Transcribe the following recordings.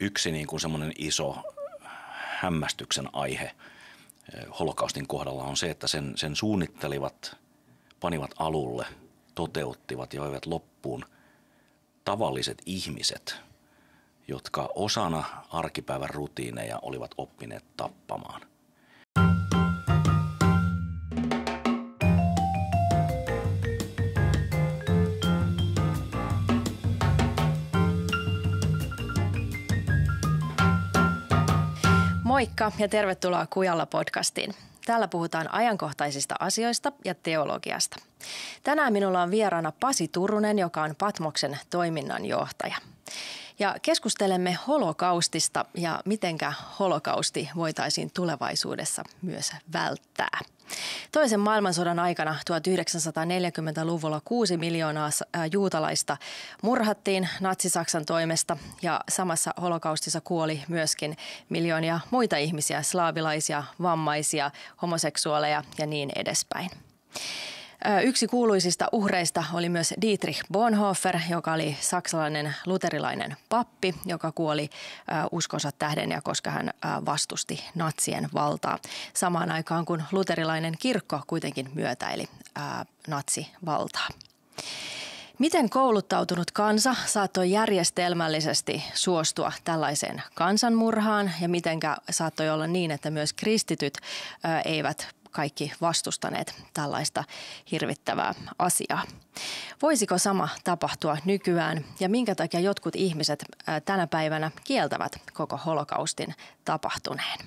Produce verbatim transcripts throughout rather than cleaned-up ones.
yksi niin kuin semmoinen iso hämmästyksen aihe holokaustin kohdalla on se, että sen, sen suunnittelivat, panivat alulle, toteuttivat ja veivät loppuun tavalliset ihmiset, jotka osana arkipäivän rutiineja olivat oppineet tappamaan. Moikka ja tervetuloa Kujalla.podcastiin. Täällä puhutaan ajankohtaisista asioista ja teologiasta. Tänään minulla on vieraana Pasi Turunen, joka on Patmoksen toiminnanjohtaja. Ja keskustelemme holokaustista ja mitenkä holokausti voitaisiin tulevaisuudessa myös välttää. Toisen maailmansodan aikana tuhatyhdeksänsataaneljäkymmentäluvulla kuusi miljoonaa juutalaista murhattiin natsi-Saksan toimesta ja samassa holokaustissa kuoli myöskin miljoonia muita ihmisiä, slaavilaisia, vammaisia, homoseksuaaleja ja niin edespäin. Yksi kuuluisista uhreista oli myös Dietrich Bonhoeffer, joka oli saksalainen luterilainen pappi, joka kuoli uskonsa tähden ja koska hän vastusti natsien valtaa. Samaan aikaan kun luterilainen kirkko kuitenkin myötäili natsivaltaa. Miten kouluttautunut kansa saattoi järjestelmällisesti suostua tällaiseen kansanmurhaan ja mitenkä saattoi olla niin, että myös kristityt eivät kaikki vastustaneet tällaista hirvittävää asiaa. Voisiko sama tapahtua nykyään ja minkä takia jotkut ihmiset tänä päivänä kieltävät koko holokaustin tapahtuneen?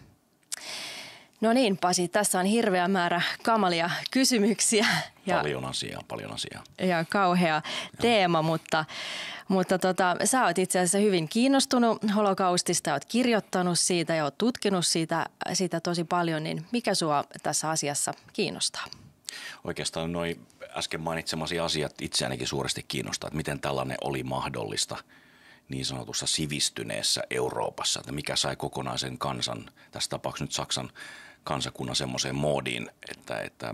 No niin, Pasi, tässä on hirveä määrä kamalia kysymyksiä. Ja, paljon asiaa, paljon asiaa. Ja kauhea teema, mutta, mutta tota, sä oot itse asiassa hyvin kiinnostunut holokaustista, oot kirjoittanut siitä ja oot tutkinut siitä, siitä tosi paljon, niin mikä sua tässä asiassa kiinnostaa? Oikeastaan noi äsken mainitsemasi asiat itseänikin suuresti kiinnostaa, että miten tällainen oli mahdollista niin sanotussa sivistyneessä Euroopassa, että mikä sai kokonaisen kansan, tässä tapauksessa nyt Saksan kansakunnan semmoiseen moodiin, että, että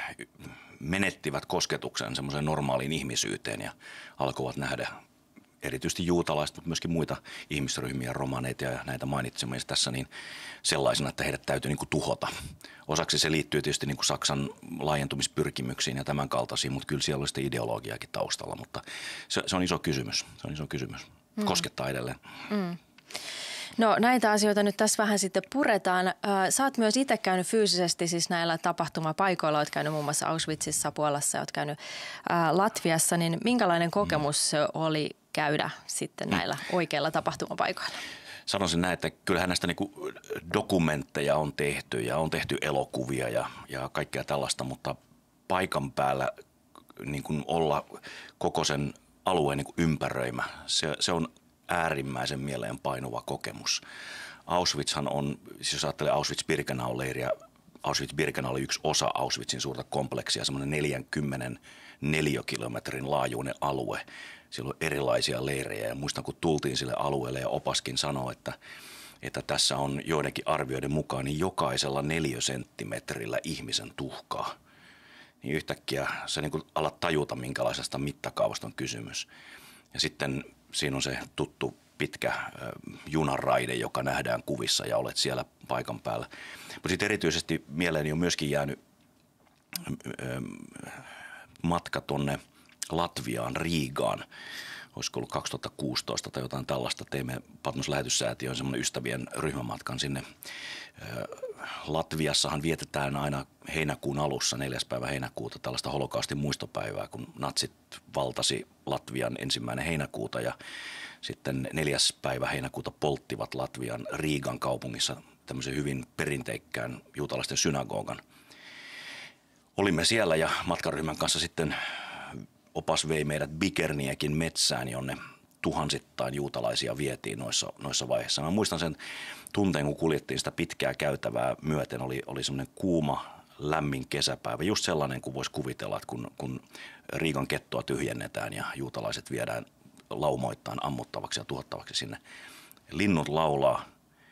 menettivät kosketuksen semmoiseen normaaliin ihmisyyteen ja alkoivat nähdä erityisesti juutalaiset, mutta myöskin muita ihmisryhmiä, romaneita ja näitä mainitsemia tässä niin sellaisena, että heidät täytyy niin kuin tuhota. Osaksi se liittyy tietysti niin kuin Saksan laajentumispyrkimyksiin ja tämän kaltaisiin, mutta kyllä siellä oli sitten ideologiaakin taustalla, mutta se, se on iso kysymys, se on iso kysymys. Mm. Koskettaa edelleen. Mm. No näitä asioita nyt tässä vähän sitten puretaan. Sä oot myös itse käynyt fyysisesti siis näillä tapahtumapaikoilla. Oot käynyt muun muassa Auschwitzissa, Puolassa, oot käynyt Latviassa. Niin minkälainen kokemus mm. oli käydä sitten näillä mm. oikeilla tapahtumapaikoilla? Sanoisin näin, että kyllähän näistä niinku dokumentteja on tehty ja on tehty elokuvia ja, ja kaikkea tällaista, mutta paikan päällä niin kuin olla koko sen alueen niin kuin ympäröimä, se, se on äärimmäisen mieleenpainuva kokemus. Auschwitzhan on, siis jos ajattelee Auschwitz-Birkenau-leiriä, Auschwitz-Birkenau oli yksi osa Auschwitzin suurta kompleksia, semmoinen neljäkymmentä neliökilometrin laajuinen alue. Siellä on erilaisia leirejä ja muistan, kun tultiin sille alueelle ja opaskin sanoi, että, että tässä on joidenkin arvioiden mukaan niin jokaisella neliösenttimetrillä ihmisen tuhkaa. Niin yhtäkkiä sä niin kuin alat tajuta, minkälaisesta mittakaavasta on kysymys. Ja sitten siinä on se tuttu pitkä junaraide, joka nähdään kuvissa ja olet siellä paikan päällä. Mutta sitten erityisesti mieleeni on myöskin jäänyt matka tonne Latviaan, Riigaan. Olisiko ollut kaksituhattakuusitoista tai jotain tällaista. Teimme Patmos-lähetyssäätiön semmoinen ystävien ryhmämatkan sinne. Latviassahan vietetään aina heinäkuun alussa, neljäs päivä heinäkuuta, tällaista holokaustin muistopäivää, kun natsit valtasi Latvian ensimmäinen heinäkuuta ja sitten neljäs päivä heinäkuuta polttivat Latvian Riigan kaupungissa tämmöisen hyvin perinteikkään juutalaisten synagogan. Olimme siellä ja matkaryhmän kanssa sitten opas vei meidät Bikerniekin metsään, jonne tuhansittain juutalaisia vietiin noissa, noissa vaiheissa. Mä muistan sen tunteen, kun kuljettiin sitä pitkää käytävää myöten, oli, oli semmoinen kuuma, lämmin kesäpäivä. Just sellainen, kuin voisi kuvitella, että kun, kun Riigan kettoa tyhjennetään ja juutalaiset viedään laumoittain ammuttavaksi ja tuhottavaksi sinne. Linnut laulaa,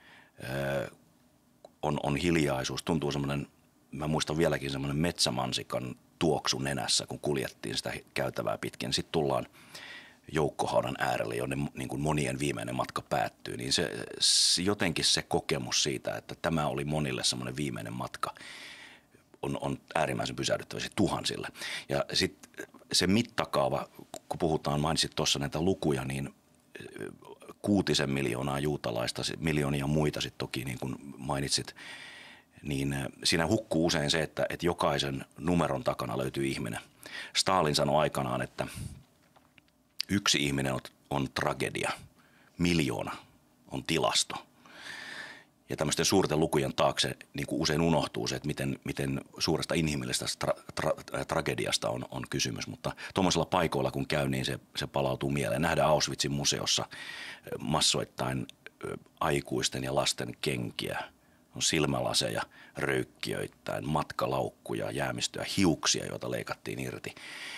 on, on hiljaisuus, tuntuu semmoinen, mä muistan vieläkin semmoinen metsämansikan tuoksu nenässä, kun kuljettiin sitä käytävää pitkin. Sitten tullaan joukkohaudan äärelle, jonne niin kuin monien viimeinen matka päättyy, niin se, se jotenkin se kokemus siitä, että tämä oli monille semmoinen viimeinen matka, on, on äärimmäisen pysähdyttävä se tuhansille. Ja sitten se mittakaava, kun puhutaan, mainitsit tuossa näitä lukuja, niin kuutisen miljoonaa juutalaista, miljoonia muita sitten toki niin kuin mainitsit, niin siinä hukkuu usein se, että, että jokaisen numeron takana löytyy ihminen. Stalin sanoi aikanaan, että yksi ihminen on, on tragedia, miljoona on tilasto. Ja tämmöisten suurten lukujen taakse niin kuin usein unohtuu se, että miten, miten suuresta inhimillisestä tra- tra- tragediasta on, on kysymys. Mutta tuommoisilla paikoilla kun käy, niin se, se palautuu mieleen. Nähdään Auschwitzin museossa massoittain aikuisten ja lasten kenkiä. On silmälaseja, röykkiöittäin, matkalaukkuja, jäämistöjä, hiuksia, joita leikattiin irti.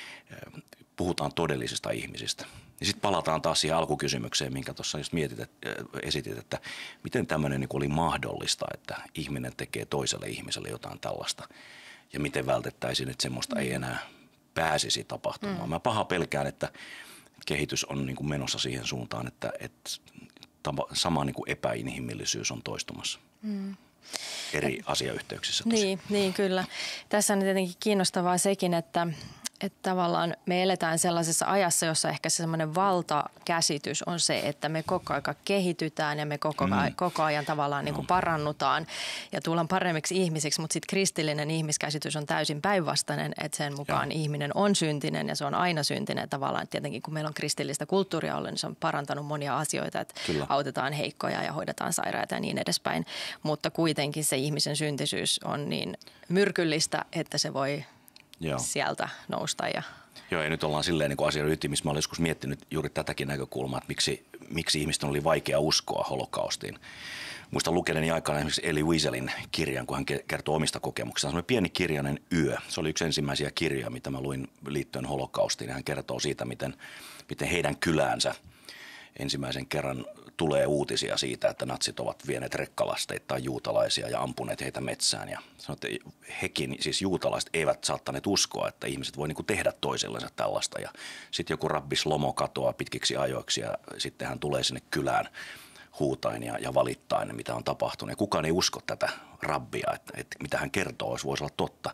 Puhutaan todellisista ihmisistä. Ja sitten palataan taas siihen alkukysymykseen, minkä tuossa just mietit, että, esitit, että miten tämmöinen niin oli mahdollista, että ihminen tekee toiselle ihmiselle jotain tällaista. Ja miten vältettäisiin, että semmoista mm. ei enää pääsisi tapahtumaan. Mm. Mä paha pelkään, että kehitys on niin kuin menossa siihen suuntaan, että, että sama niin kuin epäinhimillisyys on toistumassa. Mm. Eri asiayhteyksissä tosi. Niin, niin, kyllä. Tässä on tietenkin kiinnostavaa sekin, että, että tavallaan me eletään sellaisessa ajassa, jossa ehkä se semmoinen valtakäsitys on se, että me koko ajan kehitytään ja me koko, mm. koko ajan tavallaan niin kuin parannutaan ja tullaan paremmiksi ihmisiksi, mutta sitten kristillinen ihmiskäsitys on täysin päinvastainen, että sen mukaan ja. ihminen on syntinen ja se on aina syntinen tavallaan. Tietenkin kun meillä on kristillistä kulttuuria ollut, niin se on parantanut monia asioita, että Kyllä. autetaan heikkoja ja hoidetaan sairaita ja niin edespäin, mutta kuitenkin se ihmisen syntisyys on niin myrkyllistä, että se voi Joo. sieltä nousta. Ja Joo, ja nyt ollaan silleen niin kuin asian ytimissä. Mä olen joskus miettinyt juuri tätäkin näkökulmaa, että miksi, miksi ihmisten oli vaikea uskoa holokaustiin. Muistan lukeneeni aikana esimerkiksi Elie Wieselin kirjan, kun hän kertoo omista kokemuksistaan. Se on pieni kirjainen yö. Se oli yksi ensimmäisiä kirjoja, mitä mä luin liittyen holokaustiin. Hän kertoo siitä, miten, miten heidän kyläänsä ensimmäisen kerran tulee uutisia siitä, että natsit ovat vieneet rekkalasteittain juutalaisia ja ampuneet heitä metsään. Ja sanoo, että hekin, siis juutalaiset, eivät saattaneet uskoa, että ihmiset voi niinku tehdä toisellensa tällaista. Ja sitten joku rabbi Shlomo katoaa pitkiksi ajoiksi ja sitten hän tulee sinne kylään huutain ja, ja valittain, mitä on tapahtunut. Ja kukaan ei usko tätä rabbia, että, että mitä hän kertoo, voisi olla totta.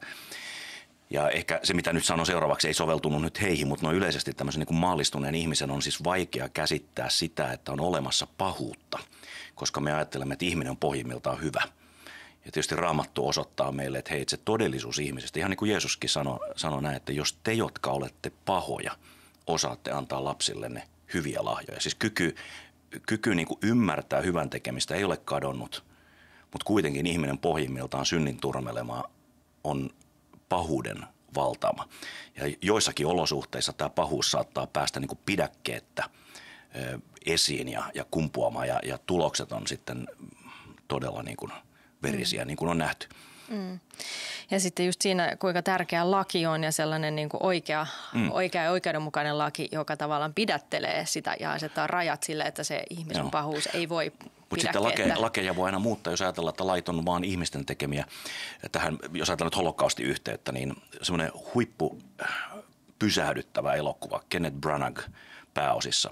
Ja ehkä se, mitä nyt sanon seuraavaksi, ei soveltunut nyt heihin, mutta noin yleisesti tämmöisen niin kuin maallistuneen ihmisen on siis vaikea käsittää sitä, että on olemassa pahuutta, koska me ajattelemme, että ihminen on pohjimmiltaan hyvä. Ja tietysti Raamattu osoittaa meille, että hei, se todellisuus ihmisestä, ihan niin kuin Jeesuskin sanoi, sanoi näin, että jos te, jotka olette pahoja, osaatte antaa lapsillenne hyviä lahjoja. Siis kyky, kyky niin kuin ymmärtää hyvän tekemistä ei ole kadonnut, mutta kuitenkin ihminen pohjimmiltaan synnin turmelema on pahuuden valtaama. Ja joissakin olosuhteissa tämä pahuus saattaa päästä niin kuin pidäkkeettä ö, esiin ja, ja kumpuamaan ja, ja tulokset on sitten todella niin kuin verisiä, mm. niin kuin on nähty. Mm. Ja sitten just siinä, kuinka tärkeä laki on ja sellainen niin kuin oikea, mm. oikea ja oikeudenmukainen laki, joka tavallaan pidättelee sitä ja asettaa rajat sille, että se ihmisen Joo. pahuus ei voi Mutta sitten lake, lakeja voi aina muuttaa, jos ajatellaan, että lait on vaan ihmisten tekemiä. Tähän, jos ajatellaan nyt holokaustin yhteyttä, niin semmoinen huippu pysähdyttävä elokuva, Kenneth Branagh pääosissa,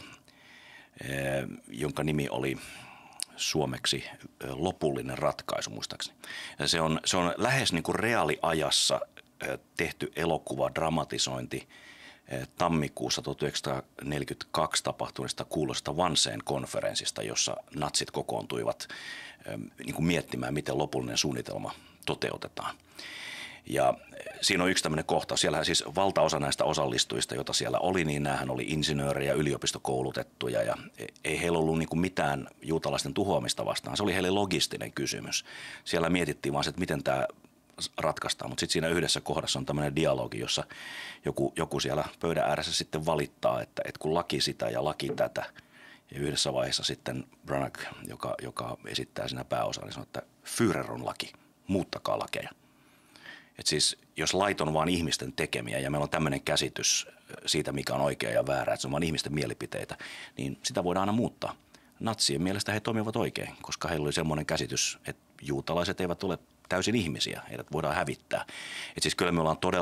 jonka nimi oli suomeksi Lopullinen ratkaisu muistaakseni. Ja se on, se on lähes niin kuin reaaliajassa tehty elokuva, dramatisointi tammikuussa tuhatyhdeksänsataaneljäkymmentäkaksi tapahtuneesta kuuluisesta Wannseen konferenssista, jossa natsit kokoontuivat niin kuin miettimään, miten lopullinen suunnitelma toteutetaan. Ja siinä on yksi tämmöinen kohta. Siellähän siis valtaosa näistä osallistujista, joita siellä oli, niin näähän oli insinöörejä, yliopistokoulutettuja ja ei heillä ollut niin kuin mitään juutalaisten tuhoamista vastaan. Se oli heille logistinen kysymys. Siellä mietittiin vaan se, että miten tämä ratkaistaan, mutta sitten siinä yhdessä kohdassa on tämmöinen dialogi, jossa joku, joku siellä pöydän ääressä sitten valittaa, että, että kun laki sitä ja laki tätä. Ja yhdessä vaiheessa sitten Branagh, joka, joka esittää siinä pääosaa, niin sanoo, että Führer on laki, muuttakaa lakeja. Että siis jos lait on vaan ihmisten tekemiä ja meillä on tämmöinen käsitys siitä, mikä on oikea ja väärä, että se on vaan ihmisten mielipiteitä, niin sitä voidaan aina muuttaa. Natsien mielestä he toimivat oikein, koska heillä oli semmoinen käsitys, että juutalaiset eivät ole täysin ihmisiä, heidät voidaan hävittää. Että siis kyllä me ollaan todella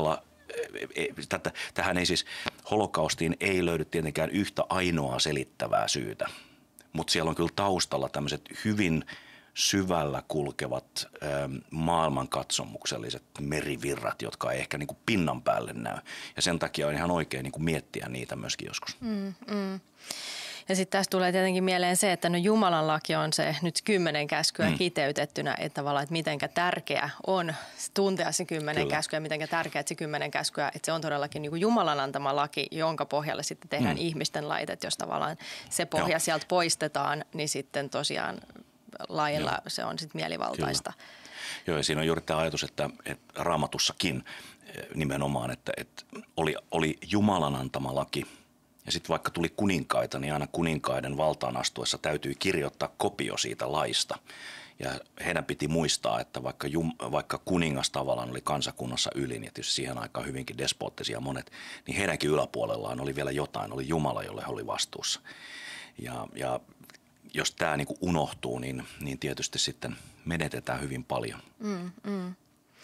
tähän ei siis, holokaustiin ei löydy tietenkään yhtä ainoaa selittävää syytä, mutta siellä on kyllä taustalla tämmöiset hyvin syvällä kulkevat ö, maailmankatsomukselliset merivirrat, jotka ei ehkä niin kuin pinnan päälle näy. Ja sen takia on ihan oikein niin kuin miettiä niitä myöskin joskus. Mm, mm. Ja sitten tässä tulee tietenkin mieleen se, että no Jumalan laki on se nyt kymmenen käskyä mm. kiteytettynä, että tavallaan, että mitenkä tärkeä on tuntea se kymmenen Kyllä. käskyä, mitenkä tärkeä se kymmenen käskyä, että se on todellakin niin kuin Jumalan antama laki, jonka pohjalle sitten tehdään mm. ihmisten laitet, jos tavallaan se pohja Joo. sieltä poistetaan, niin sitten tosiaan lailla Joo. se on sitten mielivaltaista. Kyllä. Joo, ja siinä on juuri tämä ajatus, että, että Raamatussakin nimenomaan, että, että oli, oli Jumalan antama laki. Ja sitten vaikka tuli kuninkaita, niin aina kuninkaiden valtaan astuessa täytyy kirjoittaa kopio siitä laista. Ja heidän piti muistaa, että vaikka, jum, vaikka kuningas tavallaan oli kansakunnassa ylin, ja tietysti siihen aikaan hyvinkin despoottisia monet, niin heidänkin yläpuolellaan oli vielä jotain, oli Jumala, jolle he oli vastuussa. Ja, ja jos tämä niinku unohtuu, niin, niin tietysti sitten menetetään hyvin paljon. Mm, mm.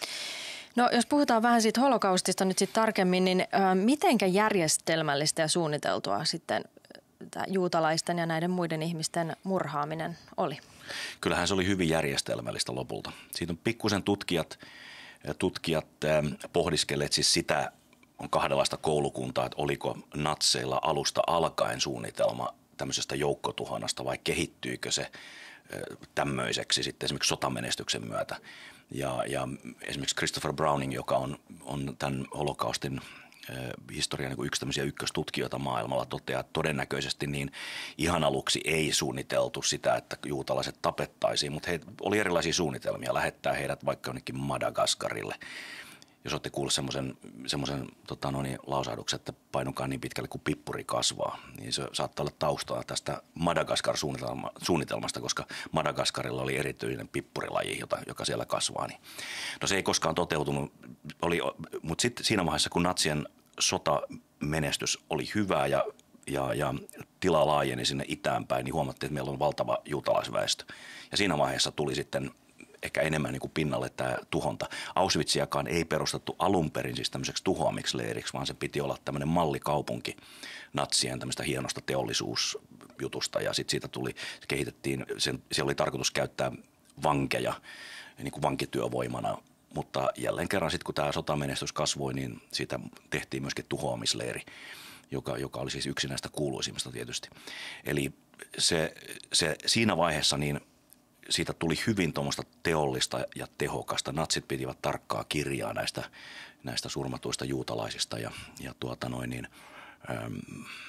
No jos puhutaan vähän siitä holokaustista nyt sitten tarkemmin, niin ä, mitenkä järjestelmällistä ja suunniteltua sitten tämä juutalaisten ja näiden muiden ihmisten murhaaminen oli? Kyllähän se oli hyvin järjestelmällistä lopulta. Siitä on pikkusen tutkijat, tutkijat äh, pohdiskelleet siis sitä, on kahdenlaista koulukuntaa, että oliko natseilla alusta alkaen suunnitelma tämmöisestä joukkotuhonnasta vai kehittyykö se tämmöiseksi sitten esimerkiksi sotamenestyksen myötä. Ja, ja esimerkiksi Christopher Browning, joka on, on tämän holokaustin äh, historian niin kuin yksi tämmöisiä ykköstutkijoita maailmalla, toteaa, että todennäköisesti niin ihan aluksi ei suunniteltu sitä, että juutalaiset tapettaisiin, mutta he, oli erilaisia suunnitelmia lähettää heidät vaikka jonnekin Madagaskarille. Jos olette kuulleet semmoisen, semmoisen tota noin, lausahduksen, että painukaa niin pitkälle kuin pippuri kasvaa, niin se saattaa olla taustalla tästä Madagaskar-suunnitelmasta, koska Madagaskarilla oli erityinen pippurilaji, jota, joka siellä kasvaa. Niin. No se ei koskaan toteutunut, oli, mutta sitten siinä vaiheessa, kun natsien sotamenestys oli hyvää ja, ja, ja tila laajeni sinne itään päin, niin huomattiin, että meillä on valtava juutalaisväestö. Ja siinä vaiheessa tuli sitten ehkä enemmän niin kuin pinnalle tämä tuhonta. Auschwitziakaan ei perustettu alun perin siis tämmöiseksi tuhoamiksi leiriksi, vaan se piti olla tämmöinen mallikaupunki natsien tämmöistä hienosta teollisuusjutusta. Ja sitten siitä tuli, kehitettiin, sen, siellä oli tarkoitus käyttää vankeja niin kuin vankityövoimana. Mutta jälleen kerran sitten kun tämä sotamenestys kasvoi, niin siitä tehtiin myöskin tuhoamisleiri, joka, joka oli siis yksi näistä kuuluisimmista tietysti. Eli se, se siinä vaiheessa niin siitä tuli hyvin tuommoista teollista ja tehokasta. Natsit pitivät tarkkaa kirjaa näistä, näistä surmatuista juutalaisista ja, ja tuota noin niin, äm,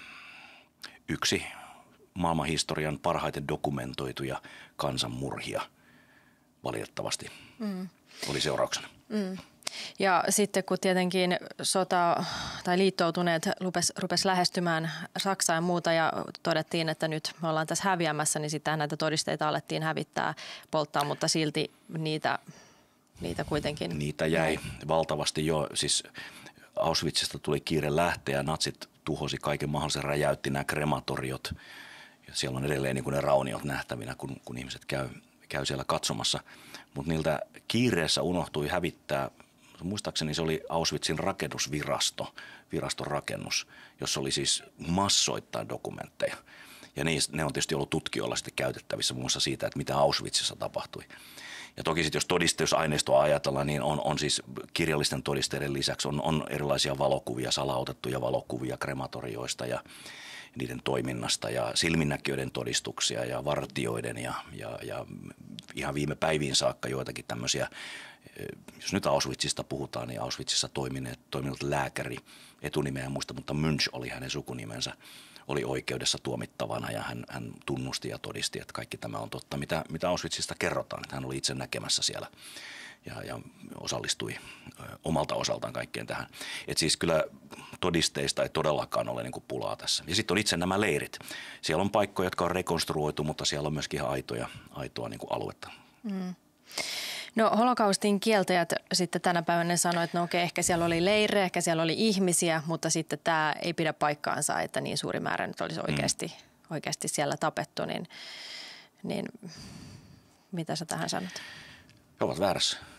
yksi maailmanhistorian parhaiten dokumentoituja kansanmurhia valitettavasti mm. oli seurauksena. Mm. Ja sitten kun tietenkin sota tai liittoutuneet rupes, rupes lähestymään Saksaa ja muuta ja todettiin, että nyt me ollaan tässä häviämässä, niin sitten näitä todisteita alettiin hävittää, polttaa, mutta silti niitä, niitä kuitenkin... Niitä jäi jäi valtavasti jo. Siis Auschwitzista tuli kiire lähteä, natsit tuhosi kaiken mahdollisen, räjäytti nämä krematoriot. Ja siellä on edelleen niin kuin ne rauniot nähtävinä, kun, kun ihmiset käy, käy siellä katsomassa. Mutta niiltä kiireessä unohtui hävittää. Muistaakseni se oli Auschwitzin rakennusvirasto, viraston rakennus, jossa oli siis massoittain dokumentteja. Ja ne on tietysti ollut tutkijoilla sitten käytettävissä muun muassa siitä, että mitä Auschwitzissa tapahtui. Ja toki sitten jos todistusaineistoa ajatellaan, niin on, on siis kirjallisten todisteiden lisäksi on, on erilaisia valokuvia, salautettuja valokuvia krematorioista ja niiden toiminnasta ja silminnäkijöiden todistuksia ja vartijoiden ja, ja, ja ihan viime päiviin saakka joitakin tämmöisiä. Jos nyt Auschwitzista puhutaan, niin Auschwitzissa toimineet, toiminut lääkäri, etunimeä en muista, mutta Münch oli hänen sukunimensä, oli oikeudessa tuomittavana ja hän, hän tunnusti ja todisti, että kaikki tämä on totta, mitä, mitä Auschwitzista kerrotaan, että hän oli itse näkemässä siellä ja, ja osallistui omalta osaltaan kaikkeen tähän. Että siis kyllä todisteista ei todellakaan ole niin kuin pulaa tässä. Ja sitten on itse nämä leirit. Siellä on paikkoja, jotka on rekonstruoitu, mutta siellä on myöskin ihan aitoja, aitoa niin kuin aluetta. Mm. No holokaustin kieltäjät sitten tänä päivänä sanoi, että no okei, ehkä siellä oli leirejä, ehkä siellä oli ihmisiä, mutta sitten tämä ei pidä paikkaansa, että niin suuri määrä nyt olisi oikeasti, mm. oikeasti siellä tapettu, niin, niin mitä sä tähän sanot? He ovat väärässä.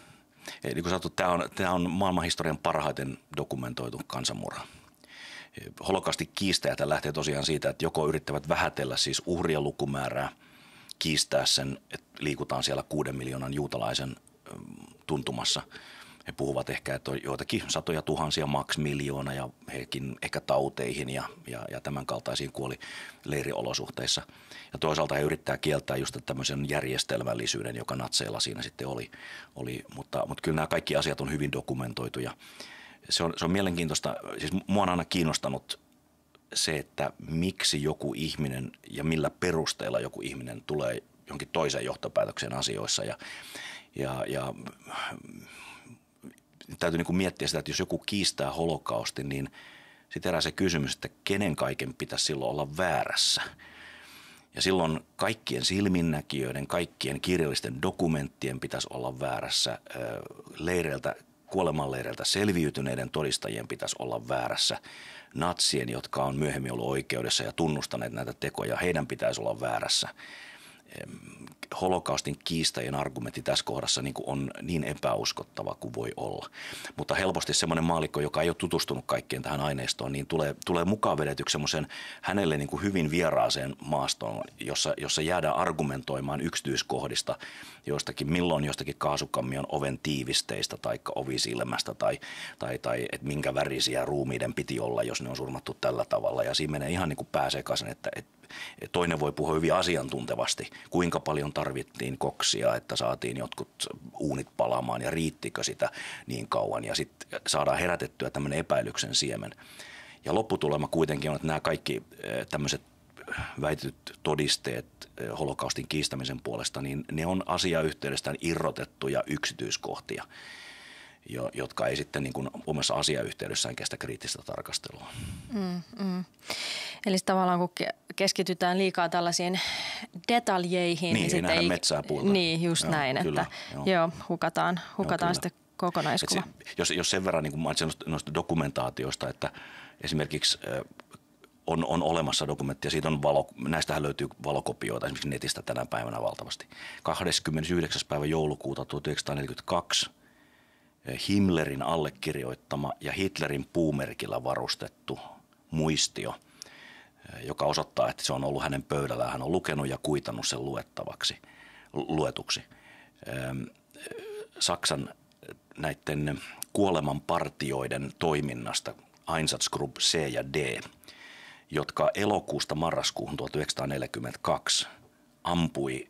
Eli niin kuin sanottu, tämä on, tämä on maailmanhistorian parhaiten dokumentoitu kansanmurha. Holokaustin kiistäjät lähtee tosiaan siitä, että joko yrittävät vähätellä siis uhrien lukumäärää, kiistää sen, että liikutaan siellä kuuden miljoonan juutalaisen tuntumassa. He puhuvat ehkä, että on joitakin satoja tuhansia, maks miljoona ja hekin ehkä tauteihin ja, ja, ja tämän kaltaisiin kuoli leiriolosuhteissa. Ja toisaalta he yrittää kieltää just tämmöisen järjestelmällisyyden, joka natseilla siinä sitten oli. oli mutta, mutta kyllä nämä kaikki asiat on hyvin dokumentoitu ja se on, se on mielenkiintoista. Siis mua on aina kiinnostanut se, että miksi joku ihminen ja millä perusteella joku ihminen tulee jonkin toiseen johtopäätökseen asioissa ja, ja, ja täytyy niin kuin miettiä sitä, että jos joku kiistää holokaustin, niin sitten herää se kysymys, että kenen kaiken pitäisi silloin olla väärässä. Ja silloin kaikkien silminnäkijöiden, kaikkien kirjallisten dokumenttien pitäisi olla väärässä. Leireiltä, kuolemanleireiltä selviytyneiden todistajien pitäisi olla väärässä. Natsien, jotka on myöhemmin ollut oikeudessa ja tunnustaneet näitä tekoja, heidän pitäisi olla väärässä. Holokaustin kiistäjien argumentti tässä kohdassa niin kuin on niin epäuskottava kuin voi olla. Mutta helposti semmoinen maallikko, joka ei ole tutustunut kaikkeen tähän aineistoon, niin tulee, tulee mukaan vedetyksi semmoisen hänelle niin kuin hyvin vieraaseen maastoon, jossa, jossa jäädään argumentoimaan yksityiskohdista jostakin, milloin jostakin kaasukammion oven tiivisteistä tai ovisilmästä tai, tai, tai että minkä värisiä ruumiiden piti olla, jos ne on surmattu tällä tavalla. Ja siinä menee ihan niin kuin pääsekaisin, että, että toinen voi puhua hyvin asiantuntevasti, kuinka paljon tarvittiin koksia, että saatiin jotkut uunit palaamaan ja riittikö sitä niin kauan. Ja sitten saadaan herätettyä tämmöinen epäilyksen siemen. Ja lopputulema kuitenkin on, että nämä kaikki tämmöiset väitetyt todisteet holokaustin kiistämisen puolesta, niin ne on asiayhteydestään irrotettuja yksityiskohtia, jotka ei sitten niin kuin omassa asiayhteydessään kestä kriittistä tarkastelua. Mm, mm. Eli tavallaan kun keskitytään liikaa tällaisiin detaljeihin, niin, niin sitten ei metsää puilta. Niin, just joo, näin, kyllä, että joo. Joo, hukataan, hukataan joo, sitten kokonaiskuva. Se, jos, jos sen verran, niin kuin mainitsin noista dokumentaatioista, että esimerkiksi on, on olemassa dokumenttia, siitä on valo, näistähän löytyy valokopioita esimerkiksi netistä tänä päivänä valtavasti. kahdeskymmenesyhdeksäs päivä joulukuuta tuhatyhdeksänsataaneljäkymmentäkaksi Himmlerin allekirjoittama ja Hitlerin puumerkillä varustettu muistio, joka osoittaa, että se on ollut hänen pöydällään. Hän on lukenut ja kuitannut sen luettavaksi, luetuksi. Saksan näiden kuolemanpartioiden toiminnasta Einsatzgruppe C ja D, jotka elokuusta marraskuuhun tuhatyhdeksänsataaneljäkymmentäkaksi ampui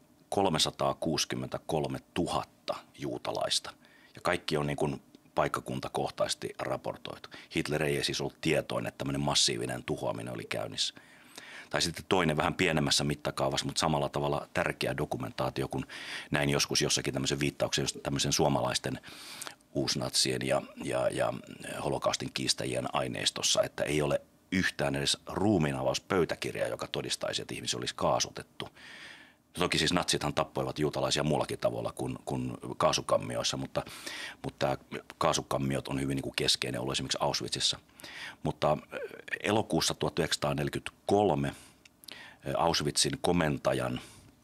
kolmesataakuusikymmentäkolmetuhatta juutalaista. Ja kaikki on niin kuin paikkakuntakohtaisesti raportoitu. Hitler ei siis ollut tietoinen, että tämmöinen massiivinen tuhoaminen oli käynnissä. Tai sitten toinen vähän pienemmässä mittakaavassa, mutta samalla tavalla tärkeä dokumentaatio, kun näin joskus jossakin tämmöisen viittauksen tämmöisen suomalaisten uusnatsien ja, ja, ja holokaustin kiistäjien aineistossa, että ei ole yhtään edes ruumiinavauspöytäkirjaa, joka todistaisi, että ihmisiä olisi kaasutettu. Toki siis natsithan tappoivat juutalaisia muullakin tavalla kuin, kuin kaasukammioissa, mutta, mutta kaasukammiot on hyvin niin kuin keskeinen ollut esimerkiksi Auschwitzissa. Mutta elokuussa tuhatyhdeksänsataaneljäkymmentäkolme Auschwitzin komentajan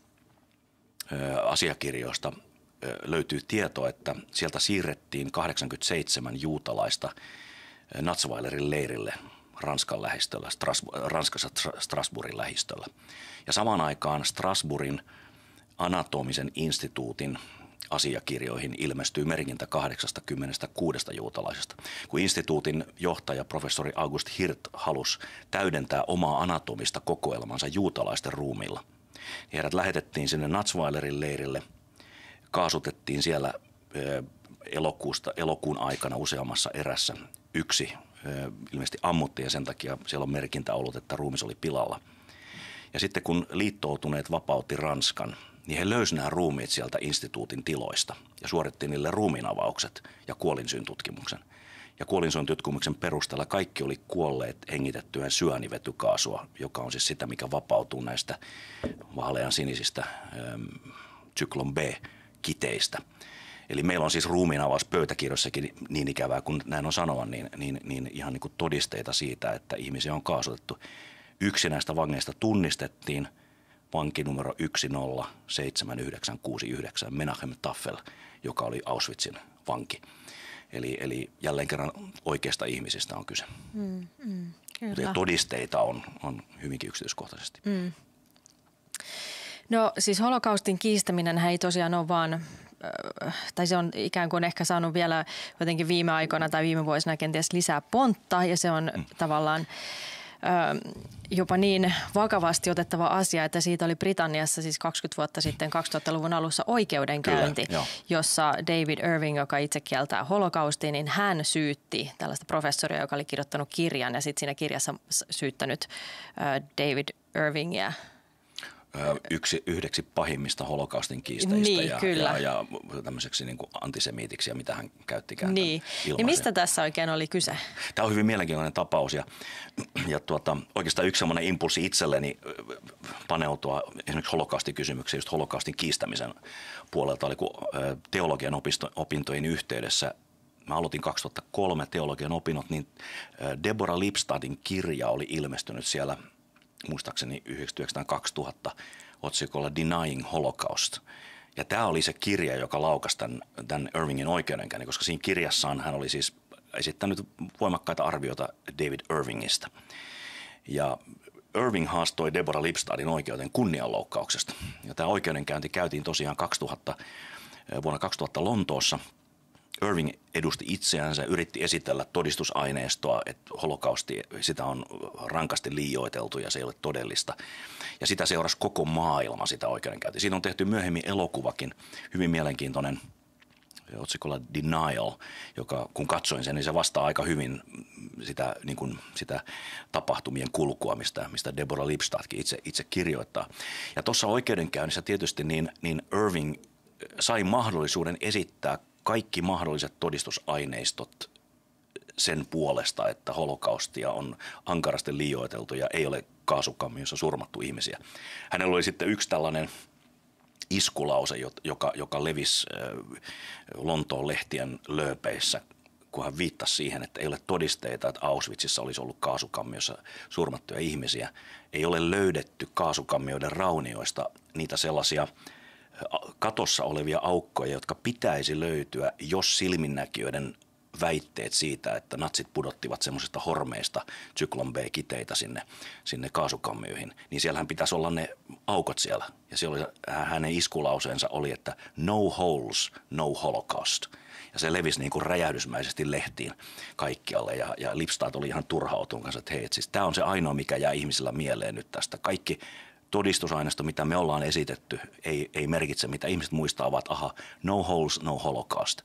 asiakirjoista löytyy tieto, että sieltä siirrettiin kahdeksankymmentäseitsemän juutalaista Natzweilerin leirille Ranskan lähistöllä, Strasbourg, Ranskassa Strasbourgin lähistöllä. Ja samaan aikaan Strasbourgin anatomisen instituutin asiakirjoihin ilmestyy merkintä kahdeksankymmentäkuusi juutalaisesta. Kun instituutin johtaja professori August Hirt halusi täydentää omaa anatomista kokoelmansa juutalaisten ruumilla, niin heidät lähetettiin sinne Natzweilerin leirille, kaasutettiin siellä elokuusta, elokuun aikana useammassa erässä. Yksi ilmeisesti ammuttiin ja sen takia siellä on merkintä ollut, että ruumis oli pilalla. Ja sitten kun liittoutuneet vapautti Ranskan, niin he löysivät nämä ruumiit sieltä instituutin tiloista ja suoritti niille ruumiinavaukset ja kuolinsyytutkimuksen. Ja kuolinsyytutkimuksen perusteella kaikki oli kuolleet hengitettyään syönivetykaasua, joka on siis sitä, mikä vapautuu näistä vaalean sinisistä ähm, syklon B-kiteistä. Eli meillä on siis ruumiinavaus pöytäkirjossakin niin ikävää kuin näin on sanoa, niin, niin, niin ihan niin kuin todisteita siitä, että ihmisiä on kaasutettu. Yksi näistä vangeista tunnistettiin, vanki numero yksi nolla seitsemän yhdeksän kuusi yhdeksän Menachem Tafel, joka oli Auschwitzin vanki. Eli, eli jälleen kerran oikeasta ihmisistä on kyse. Mm, mm, ja todisteita on, on hyvinkin yksityiskohtaisesti. Mm. No siis holokaustin kiistäminen ei tosiaan ole vaan, tai se on ikään kuin ehkä saanut vielä jotenkin viime aikoina tai viime vuosina kenties lisää pontta ja se on mm. tavallaan jopa niin vakavasti otettava asia, että siitä oli Britanniassa siis kaksikymmentä vuotta sitten kaksituhattaluvun alussa oikeudenkäynti, Kyllä, jossa David Irving, joka itse kieltää holokaustin, niin hän syytti tällaista professoria, joka oli kirjoittanut kirjan ja sitten siinä kirjassa syyttänyt David Irvingiä. Yksi, yhdeksi pahimmista holokaustin kiistäjistä niin, ja, ja, ja tämmöiseksi niin kuin antisemiitiksi ja mitä hän käytti kääntää niin. niin mistä tässä oikein oli kyse? Tämä on hyvin mielenkiintoinen tapaus ja, ja tuota, oikeastaan yksi semmoinen impulssi itselleni paneutua esimerkiksi holokaustikysymykseen just holokaustin kiistämisen puolelta oli kun teologian opisto, opintojen yhteydessä. Mä aloitin kaksituhattakolme teologian opinnot, niin Deborah Lipstadin kirja oli ilmestynyt siellä muistaakseni yhdeksänkymmentäyhdeksän kaksituhatta otsikolla Denying Holocaust. Ja tämä oli se kirja, joka laukasi tämän, tämän Irvingin oikeudenkäynnin, koska siinä kirjassaan hän oli siis esittänyt voimakkaita arvioita David Irvingistä. Ja Irving haastoi Deborah Lipstadin oikeuden kunnianloukkauksesta. Ja tämä oikeudenkäynti käytiin tosiaan kaksituhatta, vuonna kaksituhatta Lontoossa. Irving edusti itseänsä, yritti esitellä todistusaineistoa, että holokausti, sitä on rankasti liioiteltu ja se ei ole todellista. Ja sitä seurasi koko maailma sitä oikeudenkäyntiä. Siitä on tehty myöhemmin elokuvakin, hyvin mielenkiintoinen otsikolla Denial, joka kun katsoin sen, niin se vastaa aika hyvin sitä, niin kuin, sitä tapahtumien kulkua, mistä, mistä Deborah Lipstadkin itse, itse kirjoittaa. Ja tuossa oikeudenkäynnissä tietysti niin, niin Irving sai mahdollisuuden esittää kaikki mahdolliset todistusaineistot sen puolesta, että holokaustia on ankarasti liioiteltu ja ei ole kaasukammiossa surmattu ihmisiä. Hänellä oli sitten yksi tällainen iskulause, joka, joka levisi Lontoon lehtien lööpeissä, kun hän viittasi siihen, että ei ole todisteita, että Auschwitzissa olisi ollut kaasukammiossa surmattuja ihmisiä. Ei ole löydetty kaasukammioiden raunioista niitä sellaisia katossa olevia aukkoja, jotka pitäisi löytyä, jos silminnäkijöiden väitteet siitä, että natsit pudottivat semmoisesta hormeista Zyklon B-kiteitä sinne, sinne kaasukammioihin, niin siellähän pitäisi olla ne aukot siellä. Ja se oli, hänen iskulauseensa oli, että no holes, no holocaust. Ja se levisi niin kuin räjähdysmäisesti lehtiin kaikkialle ja, ja Lipstad oli ihan turhautunut kanssa, että hei, et siis tämä on se ainoa, mikä jää ihmisillä mieleen nyt tästä. Kaikki todistusaineisto, mitä me ollaan esitetty, ei, ei merkitse, mitä ihmiset muistaa, ovat aha, no holes, no holocaust.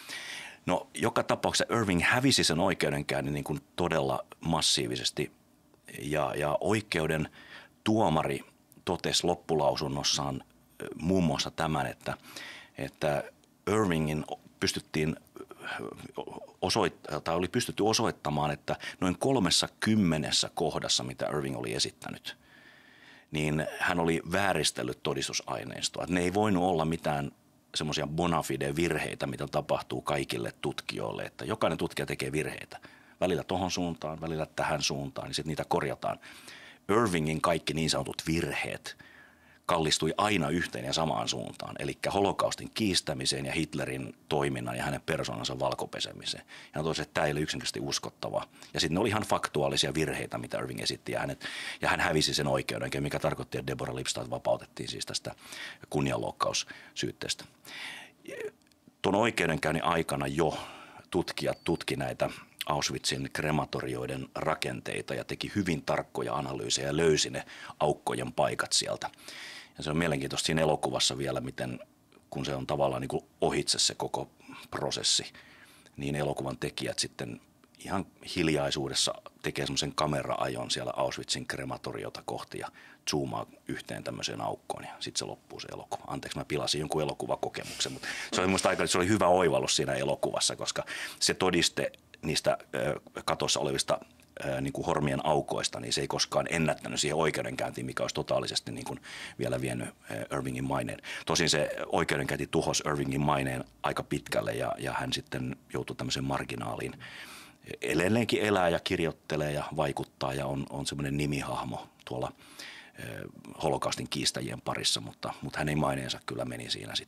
No joka tapauksessa Irving hävisi sen oikeudenkäynnin niin kuin todella massiivisesti ja, ja oikeuden tuomari totesi loppulausunnossaan muun muassa tämän, että, että Irvingin pystyttiin osoitt- tai oli pystytty osoittamaan, että noin kolmessa kymmenessä kohdassa, mitä Irving oli esittänyt, niin hän oli vääristellyt todistusaineistoa. Ne ei voinut olla mitään semmoisia bona fide virheitä, mitä tapahtuu kaikille tutkijoille, että jokainen tutkija tekee virheitä. Välillä tohon suuntaan, välillä tähän suuntaan, niin sitten niitä korjataan. Irvingin kaikki niin sanotut virheet kallistui aina yhteen ja samaan suuntaan, eli holokaustin kiistämiseen ja Hitlerin toiminnan ja hänen persoonansa valkopesemiseen. Ja toisin, että tämä ei ole yksinkertaisesti uskottavaa. Ja sitten ne oli ihan faktuaalisia virheitä, mitä Irving esitti, ja, hänet, ja hän hävisi sen oikeuden, mikä tarkoitti, että Deborah Lipstad vapautettiin siis tästä kunnianloukkaussyytteestä. Tuon oikeudenkäynnin aikana jo tutkijat tutki näitä Auschwitzin krematorioiden rakenteita ja teki hyvin tarkkoja analyysejä ja löysi ne aukkojen paikat sieltä. Ja se on mielenkiintoista siinä elokuvassa vielä, miten kun se on tavallaan niin kuin ohitse se koko prosessi, niin elokuvan tekijät sitten ihan hiljaisuudessa tekee semmoisen kamera-ajon siellä Auschwitzin krematoriota kohti ja zoomaa yhteen tämmöiseen aukkoon ja sitten se loppuu se elokuva. Anteeksi, mä pilasin jonkun elokuvakokemuksen, mutta se oli musta aika, se oli hyvä oivallus siinä elokuvassa, koska se todiste niistä katossa olevista niin kuin hormien aukoista, niin se ei koskaan ennättänyt siihen oikeudenkäyntiin, mikä olisi totaalisesti niin kuin vielä vienyt Irvingin maineen. Tosin se oikeudenkäynti tuhosi Irvingin maineen aika pitkälle ja, ja hän sitten joutui tämmöiseen marginaaliin. Edelleenkin elää ja kirjoittelee ja vaikuttaa ja on, on semmoinen nimihahmo tuolla holokaustin kiistäjien parissa, mutta, mutta hänen maineensa kyllä meni siinä sitten jo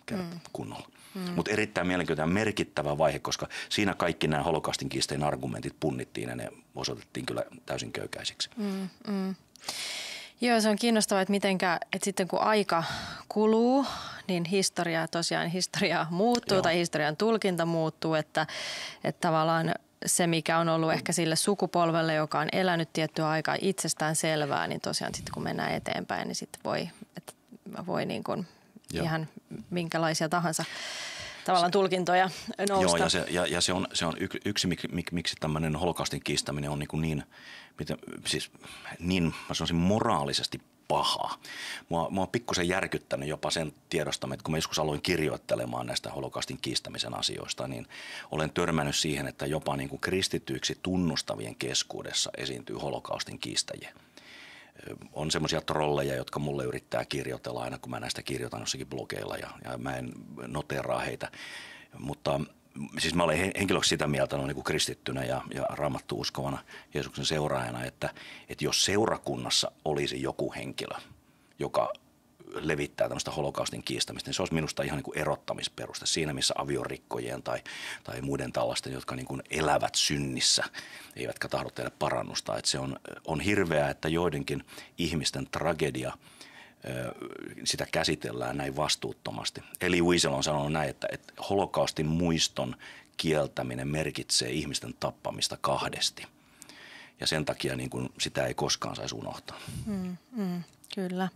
kerta mm. kunnolla. Mm. Mutta erittäin mielenkiintoinen merkittävä vaihe, koska siinä kaikki nämä holokaustin kiisteen argumentit punnittiin ja ne osoitettiin kyllä täysin köykäisiksi. Mm, mm. Joo, se on kiinnostavaa, että mitenkä, että sitten kun aika kuluu, niin historia tosiaan historia muuttuu Joo. tai historian tulkinta muuttuu, että, että tavallaan se, mikä on ollut ehkä sille sukupolvelle, joka on elänyt tiettyä aikaa itsestään selvää, niin tosiaan sitten kun mennään eteenpäin, niin sitten voi, että voi niin kuin ihan minkälaisia tahansa tavallaan tulkintoja nousta. Joo, ja se, ja, ja se on, se on yksi, yksi mik, mik, miksi tämmöinen holokaustin kiistäminen on niin, kuin niin, miten, siis niin, mä sanoisin, moraalisesti pahaa. Mua, mua on pikkusen järkyttänyt jopa sen tiedostamme, että kun mä joskus aloin kirjoittelemaan näistä holokaustin kiistämisen asioista, niin olen törmännyt siihen, että jopa niin kuin kristityiksi tunnustavien keskuudessa esiintyy holokaustin kiistäjiä. On semmoisia trolleja, jotka mulle yrittää kirjoitella aina, kun mä näistä kirjoitan jossakin blogeilla ja, ja mä en noteraa heitä. Mutta siis mä olen henkilöksi sitä mieltä no, niin kuin kristittynä ja, ja raamattu uskovana Jeesuksen seuraajana, että, että jos seurakunnassa olisi joku henkilö, joka levittää tämmöistä holokaustin kiistämistä, niin se olisi minusta ihan niin kuin erottamisperuste siinä, missä aviorikkojen tai, tai muiden tällaisten, jotka niin kuin elävät synnissä, eivätkä tahdo tehdä parannusta. Että se on, on hirveää, että joidenkin ihmisten tragedia, sitä käsitellään näin vastuuttomasti. Eli Wiesel on sanonut näin, että, että holokaustin muiston kieltäminen merkitsee ihmisten tappamista kahdesti. Ja sen takia niin kuin sitä ei koskaan saisi unohtaa. Mm, mm, kyllä.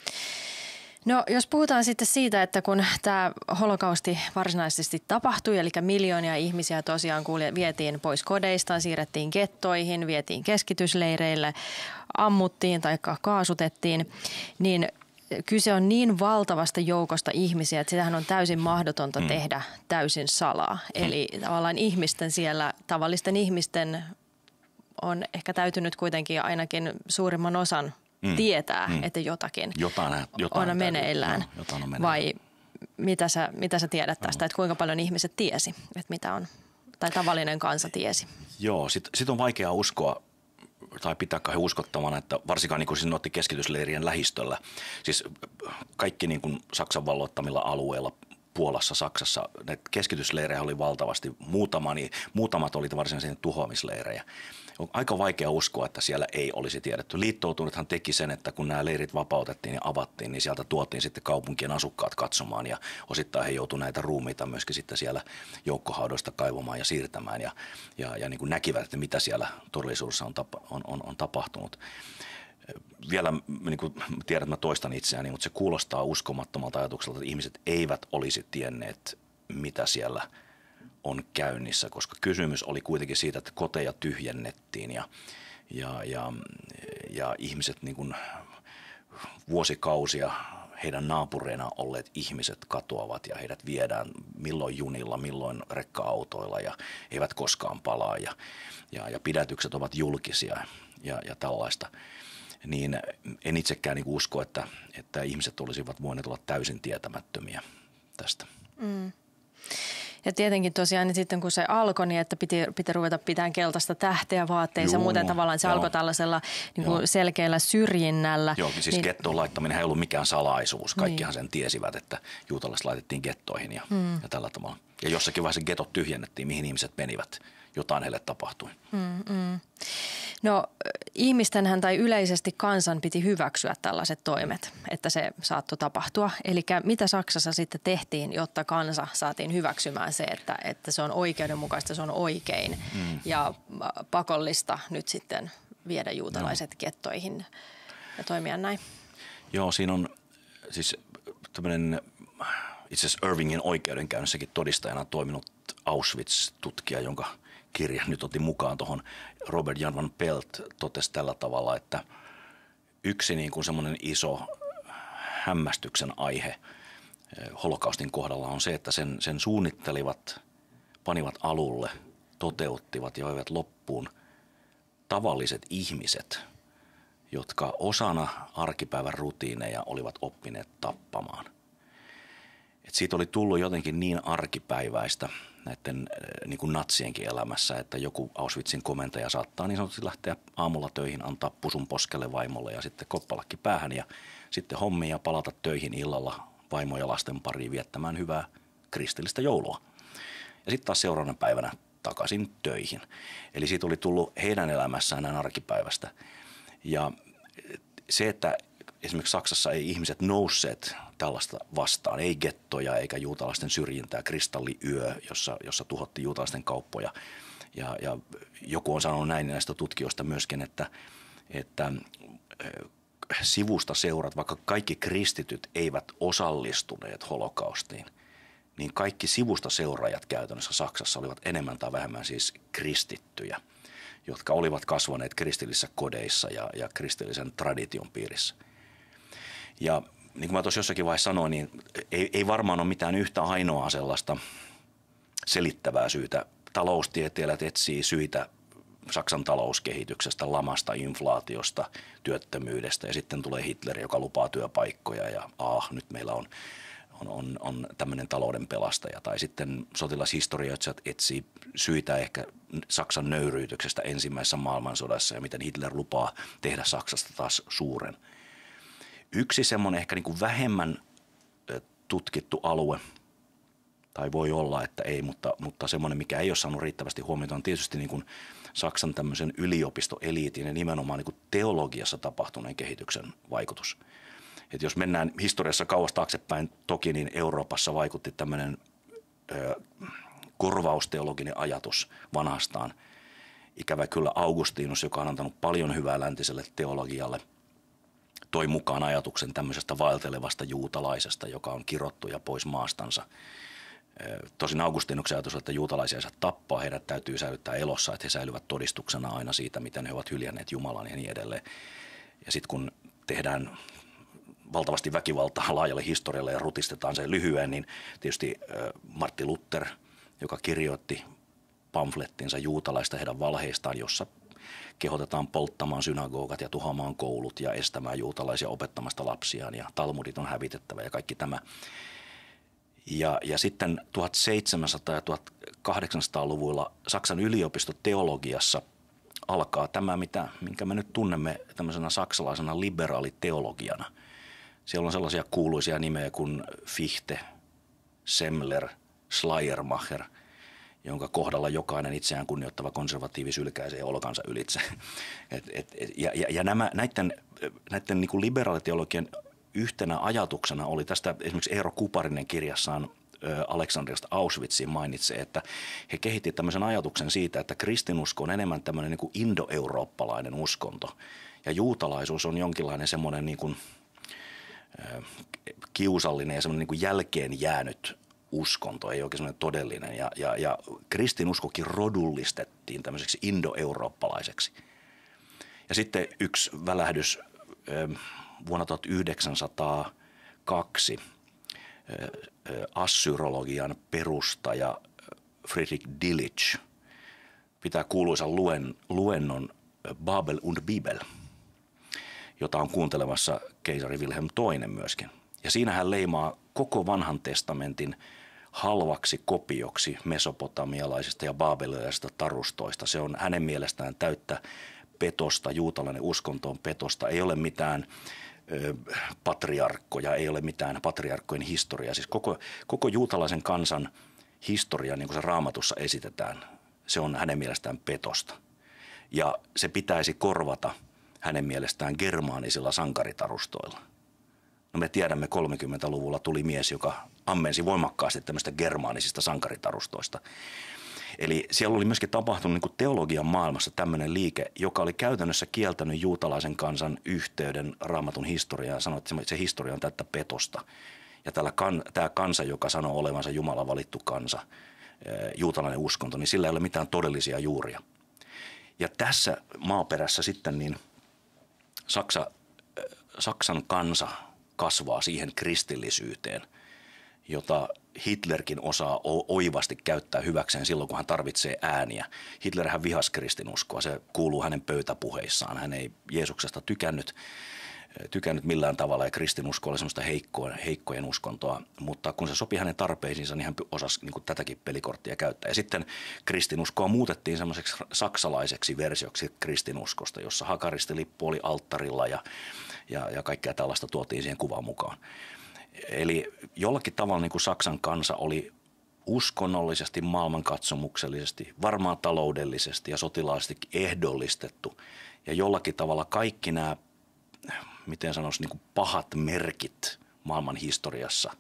No jos puhutaan sitten siitä, että kun tämä holokausti varsinaisesti tapahtui, eli miljoonia ihmisiä tosiaan vietiin pois kodeistaan, siirrettiin gettoihin, vietiin keskitysleireille, ammuttiin tai kaasutettiin, niin kyse on niin valtavasta joukosta ihmisiä, että sitähän on täysin mahdotonta mm. tehdä täysin salaa. Mm. Eli tavallaan ihmisten siellä, tavallisten ihmisten on ehkä täytynyt kuitenkin ainakin suurimman osan Mm. tietää, mm. että jotakin, jotain, jotain on meneillään. No, jotain on meneillään. Vai mitä sä, mitä sä tiedät tästä, no. että kuinka paljon ihmiset tiesi, että mitä on, tai tavallinen kansa tiesi? Joo, sit, sit on vaikea uskoa, tai pitää kai uskottavana, että varsinkaan niin kuin sinne otti keskitysleirien lähistöllä, siis kaikki niin kuin Saksan valloittamilla alueilla, Puolassa, Saksassa, näitä keskitysleirejä oli valtavasti, muutama, niin, muutamat olivat varsinaisia tuhoamisleirejä. On aika vaikea uskoa, että siellä ei olisi tiedetty. Liittoutunuthan teki sen, että kun nämä leirit vapautettiin ja avattiin, niin sieltä tuotiin sitten kaupunkien asukkaat katsomaan ja osittain he joutuivat näitä ruumiita myöskin sitten siellä joukkohaudoista kaivamaan ja siirtämään ja, ja, ja niin kuin näkivät, että mitä siellä todellisuudessa on, tapa, on, on, on tapahtunut. Vielä niin kuin tiedän, että mä toistan itseäni, mutta se kuulostaa uskomattomalta ajatukselta, että ihmiset eivät olisi tienneet, mitä siellä on käynnissä, koska kysymys oli kuitenkin siitä, että koteja tyhjennettiin ja, ja, ja, ja ihmiset niin kuin vuosikausia heidän naapureina olleet ihmiset katoavat ja heidät viedään milloin junilla, milloin rekka-autoilla ja eivät koskaan palaa ja, ja, ja pidätykset ovat julkisia ja, ja tällaista. Niin en itsekään niin usko, että, että ihmiset olisivat voineet olla täysin tietämättömiä tästä. Mm. Ja tietenkin tosiaan niin sitten kun se alkoi, niin että piti, piti ruveta pitämään keltaista tähteä vaatteissa. Juu, muuten tavallaan se joo. alkoi tällaisella niin kuin selkeällä syrjinnällä. Joo, siis niin, gettoon laittaminen ei ollut mikään salaisuus. Kaikkihan niin. sen tiesivät, että juutalaiset laitettiin gettoihin ja, mm. ja tällä tavalla. Ja jossakin vaiheessa getot tyhjennettiin, mihin ihmiset menivät. Jotain heille tapahtui. Mm, mm. No ihmistenhän tai yleisesti kansan piti hyväksyä tällaiset toimet, että se saattoi tapahtua. Eli mitä Saksassa sitten tehtiin, jotta kansa saatiin hyväksymään se, että, että se on oikeudenmukaista, se on oikein mm. ja pakollista nyt sitten viedä juutalaiset no. gettoihin ja toimia näin? Joo, siinä on siis tämmöinen itse asiassa Irvingin oikeudenkäynnissäkin todistajana toiminut Auschwitz-tutkija, jonka kirja nyt otin mukaan tuohon. Robert Jan van Pelt totesi tällä tavalla, että yksi niin kuin semmoinen iso hämmästyksen aihe holokaustin kohdalla on se, että sen, sen suunnittelivat, panivat alulle, toteuttivat ja veivät loppuun tavalliset ihmiset, jotka osana arkipäivän rutiineja olivat oppineet tappamaan. Et siitä oli tullut jotenkin niin arkipäiväistä näiden niin kuin natsienkin elämässä, että joku Auschwitzin komentaja saattaa niin sanotusti lähteä aamulla töihin, antaa pusun poskelle vaimolle ja sitten koppalakki päähän ja sitten hommia ja palata töihin illalla vaimo ja lasten pariin viettämään hyvää kristillistä joulua. Ja sitten taas seuraavana päivänä takaisin töihin. Eli siitä oli tullut heidän elämässään näin arkipäivästä. Ja se, että esimerkiksi Saksassa ei ihmiset nousseet tällaista vastaan, ei gettoja eikä juutalaisten syrjintää, kristalliyö, jossa, jossa tuhottiin juutalaisten kauppoja. Ja, ja joku on sanonut näin näistä tutkijoista myöskin, että, että sivusta seurat, vaikka kaikki kristityt eivät osallistuneet holokaustiin, niin kaikki sivusta seuraajat käytännössä Saksassa olivat enemmän tai vähemmän siis kristittyjä, jotka olivat kasvaneet kristillisissä kodeissa ja, ja kristillisen tradition piirissä. Ja niin kuin mä tuossa jossakin vaiheessa sanoin, niin ei, ei varmaan ole mitään yhtä ainoaa sellaista selittävää syytä. Taloustieteilijät etsii syitä Saksan talouskehityksestä, lamasta, inflaatiosta, työttömyydestä ja sitten tulee Hitler, joka lupaa työpaikkoja ja ah, nyt meillä on, on, on, on tämmöinen talouden pelastaja. Tai sitten sotilashistorioitsijat etsii syitä ehkä Saksan nöyryytyksestä ensimmäisessä maailmansodassa ja miten Hitler lupaa tehdä Saksasta taas suuren. Yksi semmoinen ehkä niin kuin vähemmän tutkittu alue, tai voi olla, että ei, mutta, mutta semmoinen, mikä ei ole saanut riittävästi huomiota, on tietysti niin kuin Saksan tämmöisen yliopistoeliitin ja nimenomaan niin kuin teologiassa tapahtuneen kehityksen vaikutus. Et jos mennään historiassa kauas taaksepäin, toki niin Euroopassa vaikutti tämmöinen ö, korvausteologinen ajatus vanhastaan. Ikävä kyllä Augustinus, joka on antanut paljon hyvää läntiselle teologialle, toi mukaan ajatuksen tämmöisestä vaeltelevasta juutalaisesta, joka on kirottu ja pois maastansa. Tosin Augustinuksen ajatus, että juutalaisia ei saa tappaa, heidät täytyy säilyttää elossa, että he säilyvät todistuksena aina siitä, miten he ovat hyljänneet Jumalan ja niin edelleen. Ja sitten kun tehdään valtavasti väkivaltaa laajalle historialle ja rutistetaan se lyhyen, niin tietysti Martti Luther, joka kirjoitti pamflettinsa juutalaista heidän valheistaan, jossa kehotetaan polttamaan synagogat ja tuhoamaan koulut ja estämään juutalaisia opettamasta lapsiaan ja talmudit on hävitettävä ja kaikki tämä. Ja, ja sitten tuhatseitsemänsataa- ja tuhatkahdeksansataaluvuilla Saksan yliopistoteologiassa alkaa tämä, mitä, minkä me nyt tunnemme tämmöisenä saksalaisena liberaaliteologiana. Siellä on sellaisia kuuluisia nimeä kuin Fichte, Semmler, Schleiermacher, jonka kohdalla jokainen itseään kunnioittava konservatiivi sylkäisee olkansa ylitse. Et, et, ja, ja, ja nämä, näiden, näiden niin kuin liberaaliteologian yhtenä ajatuksena oli tästä esimerkiksi Eero Kuparinen kirjassaan Aleksandriasta Auschwitziin mainitsee, että he kehittivät tämmöisen ajatuksen siitä, että kristinusko on enemmän tämmöinen niin kuin indo-eurooppalainen uskonto ja juutalaisuus on jonkinlainen semmoinen niin kuin kiusallinen ja semmoinen niin kuin jälkeen jäänyt uskonto, ei oikein semmoinen todellinen. Ja, ja, ja kristinuskokin rodullistettiin tämmöiseksi indo-eurooppalaiseksi. Ja sitten yksi välähdys vuonna tuhatyhdeksänsataakaksi assyrologian perustaja Friedrich Delitzsch pitää kuuluisan luen, luennon Babel und Bibel, jota on kuuntelemassa keisari Wilhelm toinen myöskin. Ja siinä hän leimaa koko vanhan testamentin halvaksi kopioksi mesopotamialaisista ja baabelilaisista tarustoista. Se on hänen mielestään täyttä petosta, juutalainen uskonto on petosta, ei ole mitään ö, patriarkkoja, ei ole mitään patriarkkojen historiaa. Siis koko, koko juutalaisen kansan historia, niin kuin se Raamatussa esitetään, se on hänen mielestään petosta. Ja se pitäisi korvata hänen mielestään germaanisilla sankaritarustoilla. No me tiedämme, kolmekymmentäluvulla tuli mies, joka ammensi voimakkaasti tämmöistä germaanisista sankaritarustoista. Eli siellä oli myöskin tapahtunut niin kuin teologian maailmassa tämmöinen liike, joka oli käytännössä kieltänyt juutalaisen kansan yhteyden Raamatun historiaan ja sanoi, että se historia on täyttä petosta. Ja tällä kan, tämä kansa, joka sanoo olevansa Jumalan valittu kansa, juutalainen uskonto, niin sillä ei ole mitään todellisia juuria. Ja tässä maaperässä sitten niin Saksa, Saksan kansa kasvaa siihen kristillisyyteen, jota Hitlerkin osaa oivasti käyttää hyväkseen silloin, kun hän tarvitsee ääniä. Hitlerhän vihasi kristinuskoa, se kuuluu hänen pöytäpuheissaan. Hän ei Jeesuksesta tykännyt, tykännyt millään tavalla ja kristinusko oli semmoista heikkojen, heikkojen uskontoa, mutta kun se sopi hänen tarpeisiinsa, niin hän osasi niin kuin tätäkin pelikorttia käyttää. Ja sitten kristinuskoa muutettiin semmoiseksi saksalaiseksi versioksi kristinuskosta, jossa hakaristilippu oli alttarilla ja, ja, ja kaikkea tällaista tuotiin siihen kuvaan mukaan. Eli jollakin tavalla niin kuin Saksan kansa oli uskonnollisesti, maailmankatsomuksellisesti, varmaan taloudellisesti ja sotilaallisesti ehdollistettu. Ja jollakin tavalla kaikki nämä, miten sanoisi, niin kuin pahat merkit maailman historiassa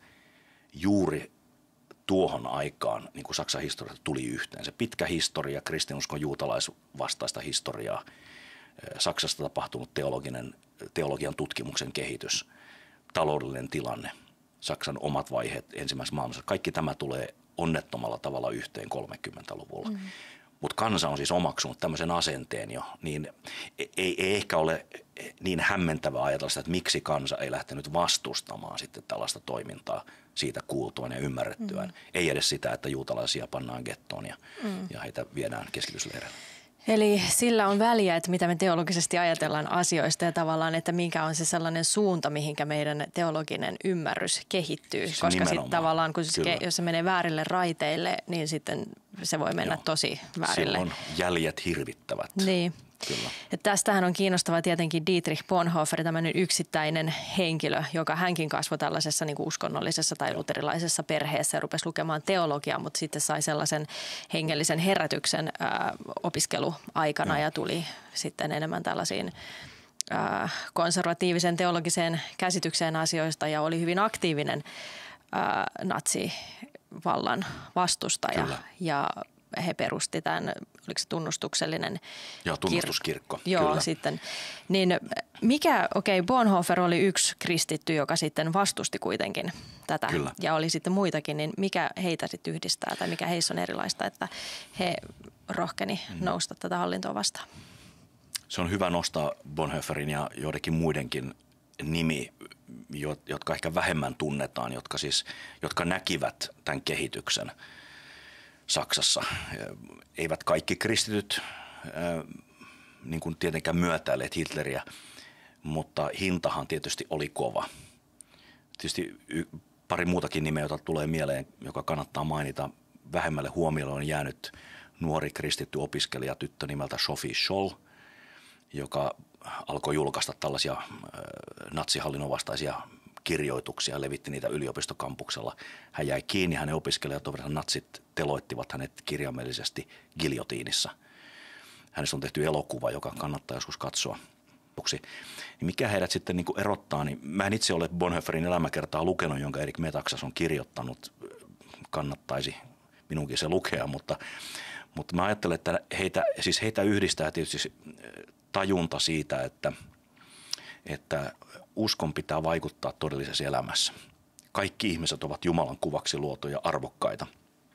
juuri tuohon aikaan niin kuin Saksan historiassa tuli yhteen. Se pitkä historia, kristinuskon juutalaisvastaista historiaa, Saksasta tapahtunut teologinen, teologian tutkimuksen kehitys, taloudellinen tilanne, Saksan omat vaiheet ensimmäisessä maailmassa. Kaikki tämä tulee onnettomalla tavalla yhteen kolmekymmentäluvulla. Mm. Mutta kansa on siis omaksunut tämmöisen asenteen jo, niin ei, ei ehkä ole niin hämmentävää ajatella sitä, että miksi kansa ei lähtenyt vastustamaan sitten tällaista toimintaa siitä kuultuaan ja ymmärrettyään. Mm. Ei edes sitä, että juutalaisia pannaan gettoon ja, mm. ja heitä viedään keskitysleireille. Eli sillä on väliä, että mitä me teologisesti ajatellaan asioista ja tavallaan, että mikä on se sellainen suunta, mihinkä meidän teologinen ymmärrys kehittyy. Siis koska sitten tavallaan, kun se, jos se menee väärille raiteille, niin sitten se voi mennä Joo. tosi väärille. Silloin jäljet hirvittävät. Niin. Kyllä. Ja tästähän on kiinnostava tietenkin Dietrich Bonhoeffer, tämmöinen yksittäinen henkilö, joka hänkin kasvoi tällaisessa niin kuin uskonnollisessa tai luterilaisessa perheessä ja rupesi lukemaan teologiaa, mutta sitten sai sellaisen hengellisen herätyksen ää, opiskeluaikana ja. ja tuli sitten enemmän tällaisiin ää, konservatiivisen teologiseen käsitykseen asioista ja oli hyvin aktiivinen ää, natsivallan vastustaja Kyllä. ja he perusti tämän, oliko se tunnustuksellinen Joo, tunnustuskirkko. Kir- Joo, kyllä. sitten. Niin mikä, okei, okay, Bonhoeffer oli yksi kristitty, joka sitten vastusti kuitenkin tätä. Kyllä. Ja oli sitten muitakin, niin mikä heitä sitten yhdistää tai mikä heissä on erilaista, että he rohkeni mm. nousta tätä hallintoa vastaan? Se on hyvä nostaa Bonhoefferin ja joidenkin muidenkin nimi, jotka ehkä vähemmän tunnetaan, jotka siis, jotka näkivät tämän kehityksen Saksassa. Eivät kaikki kristityt niin kuin tietenkään myötäilleet Hitleriä, mutta hintahan tietysti oli kova. Tietysti pari muutakin nimeä, joita tulee mieleen, joka kannattaa mainita. Vähemmälle huomiolle on jäänyt nuori kristitty opiskelija tyttö nimeltä Sophie Scholl, joka alkoi julkaista tällaisia natsihallinnon vastaisia kirjoituksia, levitti niitä yliopistokampuksella. Hän jäi kiinni, hänen opiskelijatoverinsa natsit teloittivat hänet kirjaimellisesti giljotiinissa. Hänestä on tehty elokuva, joka kannattaa joskus katsoa. Mikä heidät sitten niin kuin erottaa, niin mä en itse ole Bonhoefferin elämäkertaa lukenut, jonka Erik Metaxas on kirjoittanut. Kannattaisi minunkin se lukea, mutta, mutta mä ajattelen, että heitä, siis heitä yhdistää tietysti tajunta siitä, että, että uskon pitää vaikuttaa todellisessa elämässä. Kaikki ihmiset ovat Jumalan kuvaksi luotuja arvokkaita.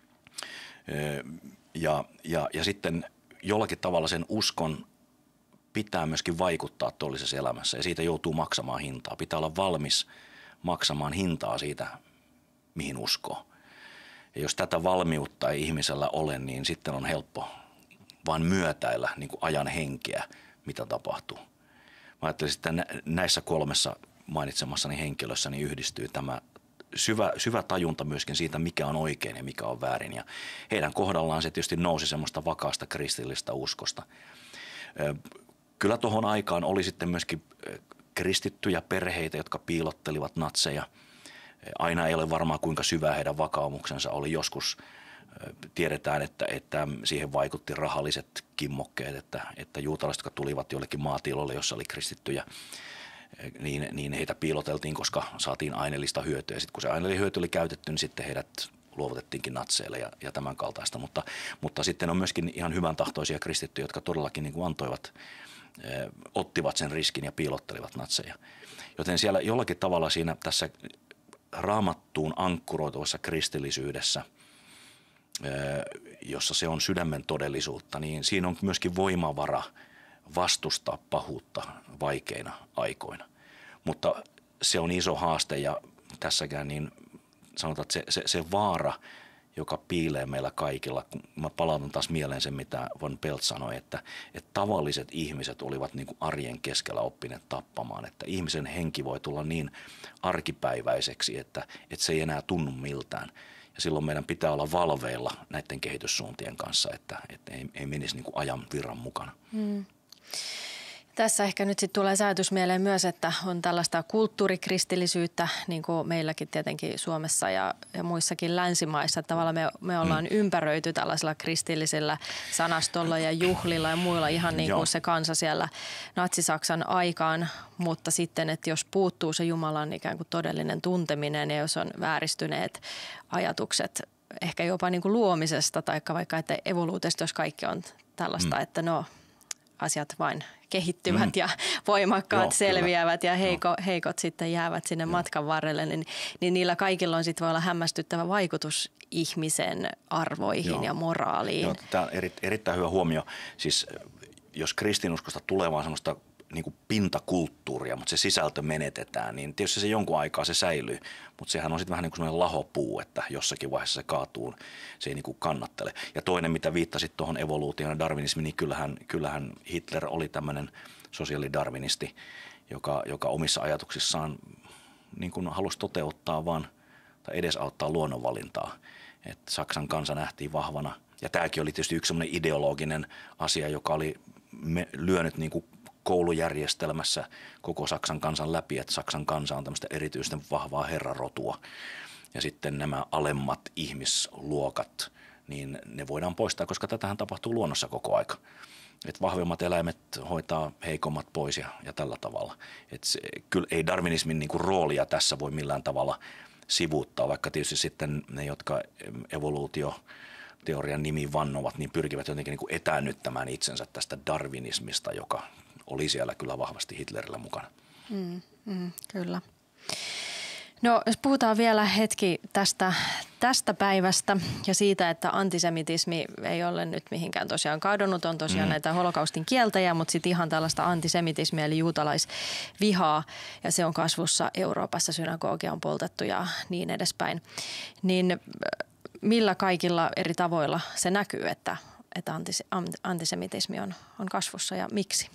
Ja, ja, ja sitten jollakin tavalla sen uskon pitää myöskin vaikuttaa todellisessa elämässä ja siitä joutuu maksamaan hintaa. Pitää olla valmis maksamaan hintaa siitä, mihin uskoo. Ja jos tätä valmiutta ei ihmisellä ole, niin sitten on helppo vaan myötäillä niin kuin ajan henkeä, mitä tapahtuu. Mä ajattelin, että näissä kolmessa mainitsemassani henkilössä niin yhdistyy tämä syvä, syvä tajunta myöskin siitä, mikä on oikein ja mikä on väärin. Ja heidän kohdallaan se tietysti nousi semmoista vakaasta kristillistä uskosta. Kyllä tuohon aikaan oli sitten myöskin kristittyjä perheitä, jotka piilottelivat natseja. Aina ei ole varmaan kuinka syvä heidän vakaumuksensa oli. Joskus tiedetään, että, että siihen vaikutti rahalliset kimmokkeet, että, että juutalaiset, jotka tulivat jollekin maatiloille, jossa oli kristittyjä, niin, niin heitä piiloteltiin, koska saatiin aineellista hyötyä. Sitten kun se aineellinen hyöty oli käytetty, niin sitten heidät luovutettiinkin natseille ja, ja tämän kaltaista. Mutta, mutta sitten on myöskin ihan hyvän tahtoisia kristittyjä, jotka todellakin niin kuin antoivat, eh, ottivat sen riskin ja piilottelivat natseja. Joten siellä jollakin tavalla siinä tässä raamattuun ankkuroituvassa kristillisyydessä, jossa se on sydämen todellisuutta, niin siinä on myöskin voimavara vastustaa pahuutta vaikeina aikoina. Mutta se on iso haaste ja tässäkään niin sanotaan, että se, se, se vaara, joka piilee meillä kaikilla, kun mä palautan taas mieleen sen, mitä von Pelt sanoi, että, että tavalliset ihmiset olivat niin kuin arjen keskellä oppineet tappamaan, että ihmisen henki voi tulla niin arkipäiväiseksi, että, että se ei enää tunnu miltään. Ja silloin meidän pitää olla valveilla näiden kehityssuuntien kanssa, että, että ei, ei menisi niin kuin ajan virran mukana. Hmm. Tässä ehkä nyt sitten tulee säätys mieleen myös, että on tällaista kulttuurikristillisyyttä, niin kuin meilläkin tietenkin Suomessa ja, ja muissakin länsimaissa. Tavallaan me, me ollaan mm. ympäröity tällaisella kristillisellä sanastolla ja juhlilla ja muilla ihan niin kuin se kansa siellä natsi-Saksan aikaan. Mutta sitten, että jos puuttuu se Jumalan ikään kuin todellinen tunteminen ja jos on vääristyneet ajatukset ehkä jopa niin kuin luomisesta tai vaikka että evoluutiosta, jos kaikki on tällaista, mm. että no asiat vain kehittyvät mm. ja voimakkaat Joo, selviävät kyllä. ja heiko, heikot sitten jäävät sinne Joo. matkan varrelle, niin, niin niillä kaikilla on sitten voi olla hämmästyttävä vaikutus ihmisen arvoihin Joo. ja moraaliin. Joo, tämä on eri, erittäin hyvä huomio. Siis jos kristinuskosta tulee vaan semmoista niin kuin pintakulttuuria, mutta se sisältö menetetään, niin tietysti se jonkun aikaa se säilyy, mutta sehän on sitten vähän niin kuin semmoinen lahopuu, että jossakin vaiheessa se kaatuu, se ei niin kuin kannattele. Ja toinen, mitä viittasit tuohon evoluutioon ja darwinismiin, niin kyllähän, kyllähän Hitler oli tämmöinen sosiaalidarwinisti, joka, joka omissa ajatuksissaan niin kuin halusi toteuttaa vaan tai edesauttaa luonnonvalintaa. Että Saksan kansa nähtiin vahvana. Ja tämäkin oli tietysti yksi semmoinen ideologinen asia, joka oli me, lyönyt niin kuin koulujärjestelmässä koko Saksan kansan läpi, että Saksan kansa on tämmöistä erityistä vahvaa herrarotua. Ja sitten nämä alemmat ihmisluokat, niin ne voidaan poistaa, koska tätähän tapahtuu luonnossa koko aika. Että vahvemmat eläimet hoitaa heikommat pois ja, ja tällä tavalla. Että se, kyllä ei darwinismin niinku roolia tässä voi millään tavalla sivuuttaa, vaikka tietysti sitten ne, jotka evoluutioteorian nimi vannovat, niin pyrkivät jotenkin niinku etäännyttämään itsensä tästä darwinismista, joka oli siellä kyllä vahvasti Hitlerillä mukana. Mm, mm, kyllä. No jos puhutaan vielä hetki tästä, tästä päivästä ja siitä, että antisemitismi ei ole nyt mihinkään tosiaan kadonnut. On tosiaan mm. näitä holokaustin kieltäjiä, mutta sitten ihan tällaista antisemitismiä eli juutalaisvihaa ja se on kasvussa Euroopassa, synagogia on poltettu ja niin edespäin. Niin millä kaikilla eri tavoilla se näkyy, että, että antisemitismi on, on kasvussa ja miksi?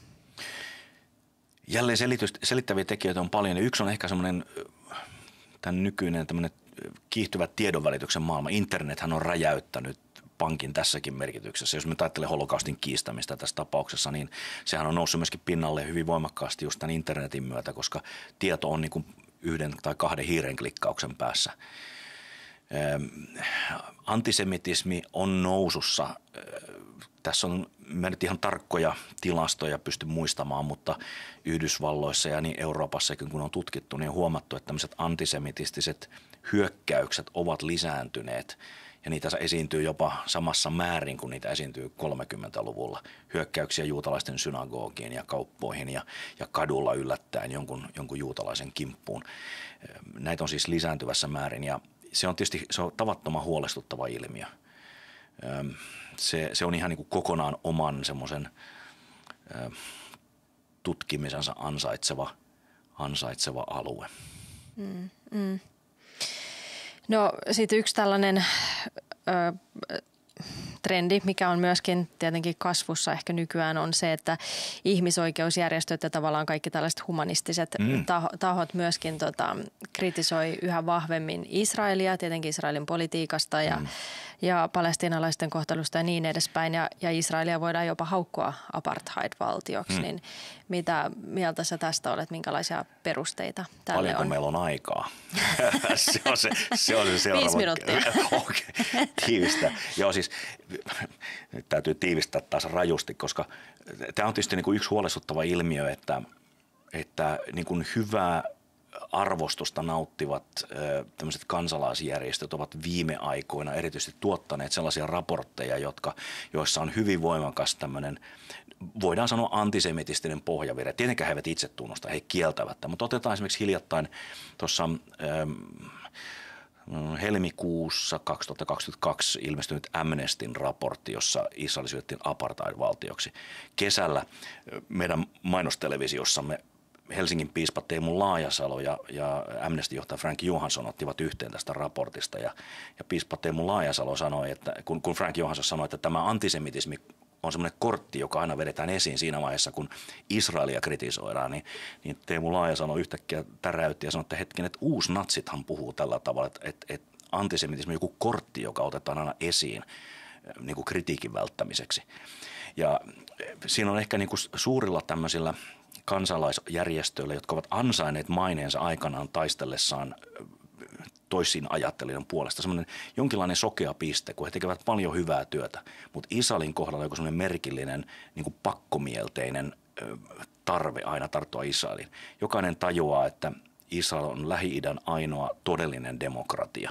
Jälleen selitys, selittäviä tekijöitä on paljon ja yksi on ehkä semmoinen tämän nykyinen tämmöinen kiihtyvä tiedonvälityksen maailma. Internethän on räjäyttänyt pankin tässäkin merkityksessä. Jos me ajattelee holokaustin kiistämistä tässä tapauksessa, niin sehän on noussut myöskin pinnalle hyvin voimakkaasti just tämän internetin myötä, koska tieto on niin kuin yhden tai kahden hiiren klikkauksen päässä. Antisemitismi on nousussa. Tässä on, mä nyt ihan tarkkoja tilastoja pysty muistamaan, mutta Yhdysvalloissa ja niin Euroopassakin kun on tutkittu, niin on huomattu, että tämmöiset antisemitistiset hyökkäykset ovat lisääntyneet. Ja niitä esiintyy jopa samassa määrin, kuin niitä esiintyy kolmekymmentäluvulla. Hyökkäyksiä juutalaisten synagogiin ja kauppoihin ja, ja kadulla yllättäen jonkun, jonkun juutalaisen kimppuun. Näitä on siis lisääntyvässä määrin ja se on tietysti se on tavattoman huolestuttava ilmiö. Se, se on ihan niin kuin kokonaan oman semmoisen tutkimisensa ansaitseva, ansaitseva alue. Mm, mm. No sitten yksi tällainen ö, trendi, mikä on myöskin tietenkin kasvussa ehkä nykyään, on se, että ihmisoikeusjärjestöt ja tavallaan kaikki tällaiset humanistiset mm. tahot myöskin tota, kritisoi yhä vahvemmin Israelia, tietenkin Israelin politiikasta ja, mm. ja palestiinalaisten kohtelusta ja niin edespäin. Ja, ja Israelia voidaan jopa haukkua apartheid-valtioksi. Mm. Niin mitä mieltä sä tästä olet, minkälaisia perusteita tälle Paljonko on? meillä on aikaa? se, on se, se on se seuraava. Viisi minuuttia. Okei, okay. Tiivistä. Joo siis nyt täytyy tiivistää taas rajusti, koska tämä on tietysti niin kuin yksi huolestuttava ilmiö, että, että niin kuin hyvää arvostusta nauttivat tämmöiset kansalaisjärjestöt ovat viime aikoina erityisesti tuottaneet sellaisia raportteja, jotka, joissa on hyvin voimakas tämmöinen, voidaan sanoa antisemitistinen pohjavire. Tietenkään he eivät itse tunnusta, he kieltävät tämän, mutta otetaan esimerkiksi hiljattain tuossa helmikuussa kaksituhattakaksikymmentäkaksi ilmestynyt Amnestyn raportti, jossa Israel syöttiin apartheid-valtioksi. Kesällä meidän mainostelevisiossamme Helsingin piispa Teemu Laajasalo ja, ja Amnesty-johtaja Frank Johansson ottivat yhteen tästä raportista. Ja, ja piispa Teemu Laajasalo sanoi, että kun, kun Frank Johansson sanoi, että tämä antisemitismi on semmoinen kortti, joka aina vedetään esiin siinä vaiheessa, kun Israelia kritisoidaan, niin, niin Teemu Laajasalo yhtäkkiä täräytti ja sanoi, että hetken, että uusnatsithan puhuu tällä tavalla, että, että, että antisemitismi on joku kortti, joka otetaan aina esiin niin kuin kritiikin välttämiseksi. Ja siinä on ehkä niin kuin suurilla tämmöisillä kansalaisjärjestöillä, jotka ovat ansainneet maineensa aikanaan taistellessaan toisin ajattelijan puolesta, semmoinen jonkinlainen sokea piste, kun he tekevät paljon hyvää työtä, mutta Israelin kohdalla on joku semmoinen merkillinen niin kuin pakkomielteinen tarve aina tarttua Israeliin. Jokainen tajuaa, että Israel on Lähi-idän ainoa todellinen demokratia.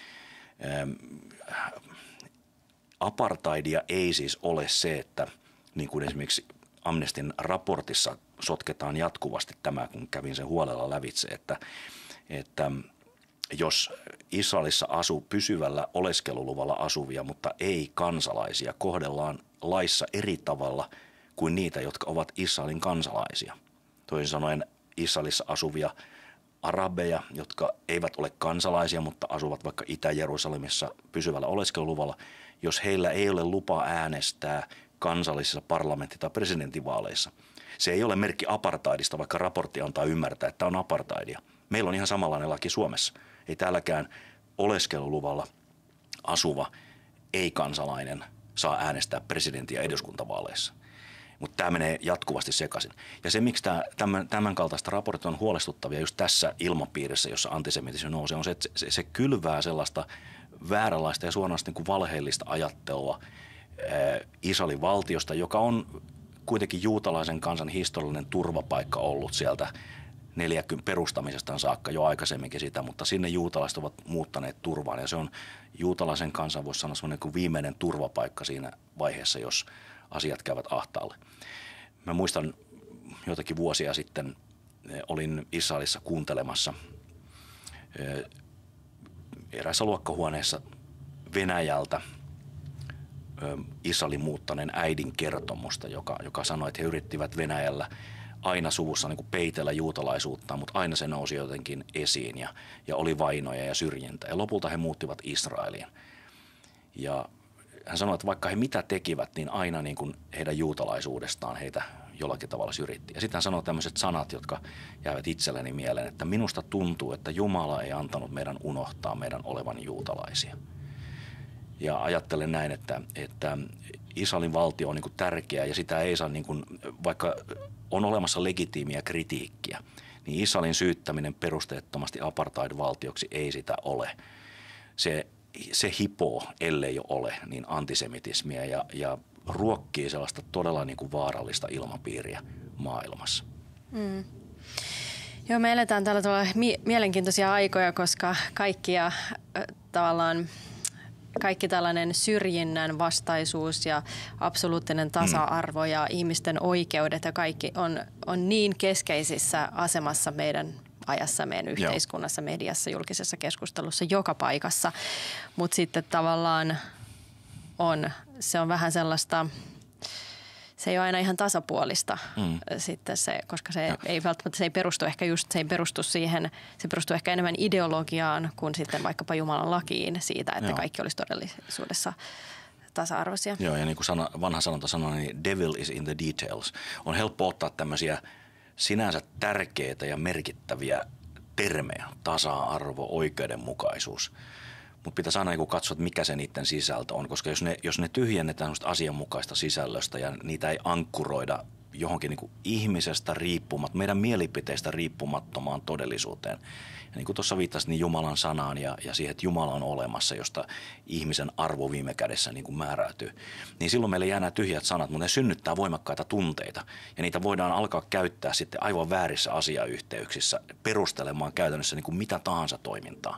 Apartheidia ei siis ole se, että niin kuin esimerkiksi Amnestin raportissa sotketaan jatkuvasti tämä, kun kävin sen huolella lävitse, että, että jos Israelissa asuu pysyvällä oleskeluluvalla asuvia, mutta ei kansalaisia, kohdellaan laissa eri tavalla kuin niitä, jotka ovat Israelin kansalaisia. Toisin sanoen Israelissa asuvia arabeja, jotka eivät ole kansalaisia, mutta asuvat vaikka Itä-Jerusalemissa pysyvällä oleskeluluvalla, jos heillä ei ole lupa äänestää kansallisissa parlamentti- tai presidentinvaaleissa. Se ei ole merkki apartheidista, vaikka raportti antaa ymmärtää, että on apartheidia. Meillä on ihan samanlainen laki Suomessa. Ei täälläkään oleskeluluvalla asuva ei-kansalainen saa äänestää presidentin- ja eduskuntavaaleissa. Mutta tämä menee jatkuvasti sekaisin. Ja se, miksi tämä, tämän, tämän kaltaista raportit on huolestuttavia just tässä ilmapiirissä, jossa antisemitismi nousee, on se, että se, se kylvää sellaista vääränlaista ja suoranaisesti niin kuin valheellista ajattelua ää, Israelin valtiosta, joka on kuitenkin juutalaisen kansan historiallinen turvapaikka ollut sieltä neljäkymmentä perustamisestaan saakka jo aikaisemminkin sitä, mutta sinne juutalaiset ovat muuttaneet turvaan ja se on juutalaisen kansan, voisi sanoa, semmoinen kuin viimeinen turvapaikka siinä vaiheessa, jos asiat käyvät ahtaalle. Mä muistan joitakin vuosia sitten olin Israelissa kuuntelemassa eräässä luokkahuoneessa Venäjältä Israelin muuttaneen äidin kertomusta, joka, joka sanoi, että he yrittivät Venäjällä aina suvussa niin kuin peitellä juutalaisuutta, mutta aina se nousi jotenkin esiin ja, ja oli vainoja ja syrjintä. Ja lopulta he muuttivat Israeliin. Ja hän sanoi, että vaikka he mitä tekivät, niin aina niin kuin heidän juutalaisuudestaan heitä jollakin tavalla syrjitti. Ja sitten hän sanoi tämmöiset sanat, jotka jäävät itselleni mieleen, että minusta tuntuu, että Jumala ei antanut meidän unohtaa meidän olevan juutalaisia. Ja ajattelen näin, että, että Israelin valtio on niin kuin tärkeä ja sitä ei saa, niin kuin, vaikka on olemassa legitiimiä kritiikkiä, niin Israelin syyttäminen perusteettomasti apartheid-valtioksi ei sitä ole. Se, se hipoo, ellei jo ole, niin antisemitismiä ja, ja ruokkii sellaista todella niin kuin vaarallista ilmapiiriä maailmassa. Mm. Joo, me eletään tällä tavalla mi- mielenkiintoisia aikoja, koska kaikkia äh, tavallaan kaikki tällainen syrjinnän vastaisuus ja absoluuttinen tasa-arvo mm. ja ihmisten oikeudet ja kaikki on, on niin keskeisissä asemassa meidän ajassa, meidän yhteiskunnassa, Joo. mediassa, julkisessa keskustelussa, joka paikassa. Mutta sitten tavallaan on, se on vähän sellaista, se ei ole aina ihan tasapuolista mm. sitten se, koska se ja. ei välttämättä, se ei perustu ehkä just, se ei perustu siihen, se perustuu ehkä enemmän ideologiaan kuin sitten vaikkapa Jumalan lakiin siitä, että Joo. kaikki olisi todellisuudessa tasa-arvoisia. Joo, ja niin kuin sana, vanha sanonta sanoi, niin devil is in the details. On helppo ottaa tämmöisiä sinänsä tärkeitä ja merkittäviä termejä, tasa-arvo, oikeudenmukaisuus. Mutta pitäisi aina niin katsoa, että mikä se niiden sisältö on, koska jos ne, jos ne tyhjennetään asianmukaista sisällöstä ja niitä ei ankkuroida johonkin niin kuin ihmisestä riippumatta, meidän mielipiteistä riippumattomaan todellisuuteen. Ja niin kuin tuossa viittasit, niin Jumalan sanaan ja, ja siihen, että Jumala on olemassa, josta ihmisen arvo viime kädessä niin kuin määräytyy. Niin silloin meille jää nämä tyhjät sanat, mutta ne synnyttää voimakkaita tunteita. Ja niitä voidaan alkaa käyttää sitten aivan väärissä asiayhteyksissä perustelemaan käytännössä niin kuin mitä tahansa toimintaa.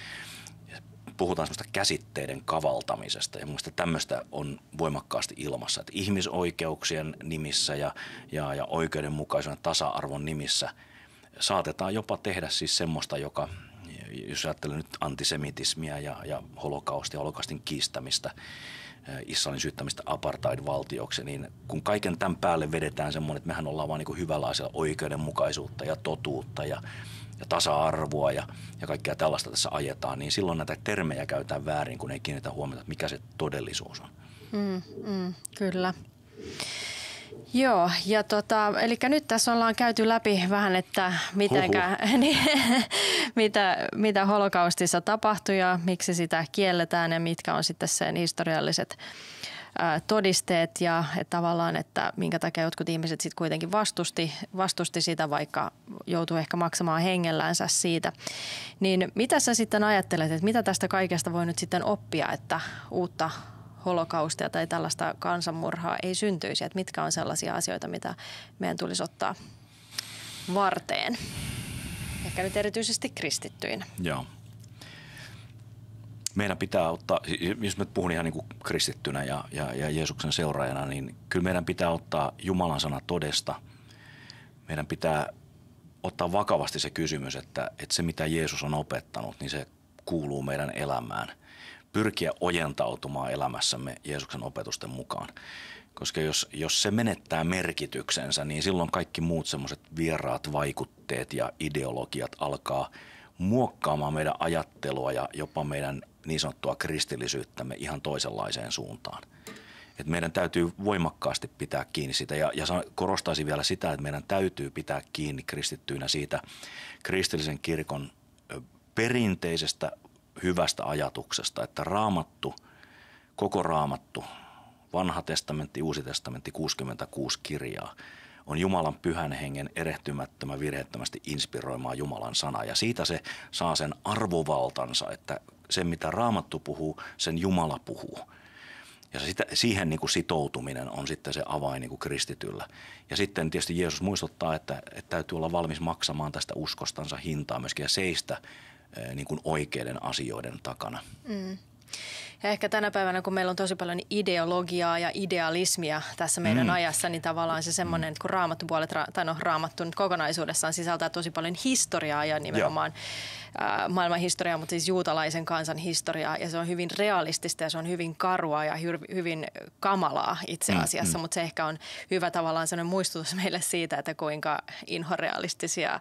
Puhutaan semmoista käsitteiden kavaltamisesta ja mielestäni tämmöistä on voimakkaasti ilmassa, että ihmisoikeuksien nimissä ja, ja, ja oikeudenmukaisuuden tasa-arvon nimissä saatetaan jopa tehdä siis semmoista, joka, jos ajattelee nyt antisemitismiä ja, ja holokaustia, holokaustin kiistämistä, Israelin syyttämistä apartheid-valtioksi, niin kun kaiken tämän päälle vedetään semmoinen, että mehän ollaan vaan niin kuin hyvälaisella oikeudenmukaisuutta ja totuutta ja ja tasa-arvoa ja, ja kaikkea tällaista tässä ajetaan, niin silloin näitä termejä käytetään väärin, kun ei kiinnitä huomiota, mikä se todellisuus on. Mm, mm, kyllä. Joo, ja tota, eli nyt tässä ollaan käyty läpi vähän, että mitenkä, niin, mitä, mitä holokaustissa tapahtui ja miksi sitä kielletään ja mitkä on sitten sen historialliset ää, todisteet ja että tavallaan, että minkä takia jotkut ihmiset sitten kuitenkin vastusti, vastusti sitä, vaikka joutuu ehkä maksamaan hengellänsä siitä. Niin mitä sä sitten ajattelet, että mitä tästä kaikesta voi nyt sitten oppia, että uutta holokaustia tai tällaista kansanmurhaa ei syntyisi, että mitkä on sellaisia asioita, mitä meidän tulisi ottaa varteen. Ehkä nyt erityisesti kristittyinä. Joo. Meidän pitää ottaa, jos mä puhun ihan niin kuin kristittynä ja, ja, ja Jeesuksen seuraajana, niin kyllä meidän pitää ottaa Jumalan sana todesta. Meidän pitää ottaa vakavasti se kysymys, että, että se mitä Jeesus on opettanut, niin se kuuluu meidän elämään. Pyrkiä ojentautumaan elämässämme Jeesuksen opetusten mukaan. Koska jos, jos se menettää merkityksensä, niin silloin kaikki muut semmoiset vieraat vaikutteet ja ideologiat alkaa muokkaamaan meidän ajattelua ja jopa meidän niin sanottua kristillisyyttämme ihan toisenlaiseen suuntaan. Et meidän täytyy voimakkaasti pitää kiinni siitä ja, ja korostaisin vielä sitä, että meidän täytyy pitää kiinni kristittyinä siitä kristillisen kirkon perinteisestä hyvästä ajatuksesta, että raamattu, koko raamattu, vanha testamentti, uusi testamentti, kuusikymmentäkuusi kirjaa, on Jumalan pyhän hengen erehtymättömän, virheettömästi inspiroimaa Jumalan sana. Ja siitä se saa sen arvovaltansa, että se mitä raamattu puhuu, sen Jumala puhuu. Ja sitä, siihen niin kuin sitoutuminen on sitten se avain niin kuin kristityllä. Ja sitten tietysti Jeesus muistuttaa, että, että täytyy olla valmis maksamaan tästä uskostansa hintaa myöskin ja seistä niin kuin oikeiden asioiden takana. Mm. Ja ehkä tänä päivänä, kun meillä on tosi paljon ideologiaa ja idealismia tässä meidän mm. ajassa, niin tavallaan se semmoinen, että kun raamattupuolet, tai no raamattu nyt kokonaisuudessaan sisältää tosi paljon historiaa ja nimenomaan ää, maailman historiaa, mutta siis juutalaisen kansan historiaa. Ja se on hyvin realistista ja se on hyvin karua ja hy- hyvin kamalaa itse asiassa, mm. mutta se ehkä on hyvä tavallaan sellainen muistutus meille siitä, että kuinka inhorealistisia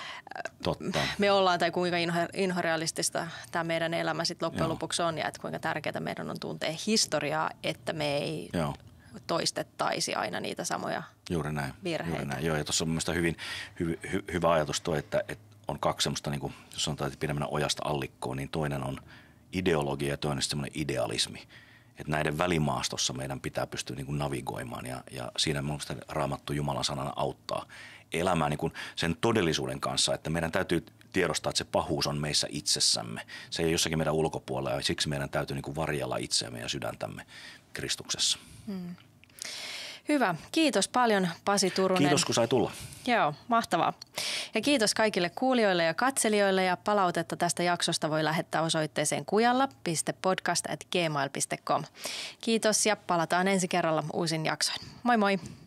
Totta. me ollaan tai kuinka inhorealistista tämä meidän elämä sitten loppujen Joo. lopuksi on ja että kuinka tärkeää meidän on tuntea historiaa, että me ei Joo. toistettaisi aina niitä samoja juuri näin, virheitä. Juuri näin. Joo, ja tuossa on mielestäni hyvin hy, hy, hyvä ajatus tuo, että, että on kaksi semmoista, niin kuin, jos sanotaan, että pidemmän ojasta allikkoon, niin toinen on ideologia ja toinen semmoinen idealismi. Että näiden välimaastossa meidän pitää pystyä niin kuin navigoimaan ja, ja siinä mielestäni Raamattu Jumalan sanana auttaa elämään niin kuin sen todellisuuden kanssa, että meidän täytyy tiedostaa, että se pahuus on meissä itsessämme. Se ei ole jossakin meidän ulkopuolella ja siksi meidän täytyy niin kuin varjella itseämme ja sydäntämme Kristuksessa. Hmm. Hyvä. Kiitos paljon Pasi Turunen. Kiitos kun sai tulla. Joo, mahtavaa. Ja kiitos kaikille kuulijoille ja katselijoille ja palautetta tästä jaksosta voi lähettää osoitteeseen kujalla piste podcast ät gmail piste com. Kiitos ja palataan ensi kerralla uusin jaksoin. Moi moi!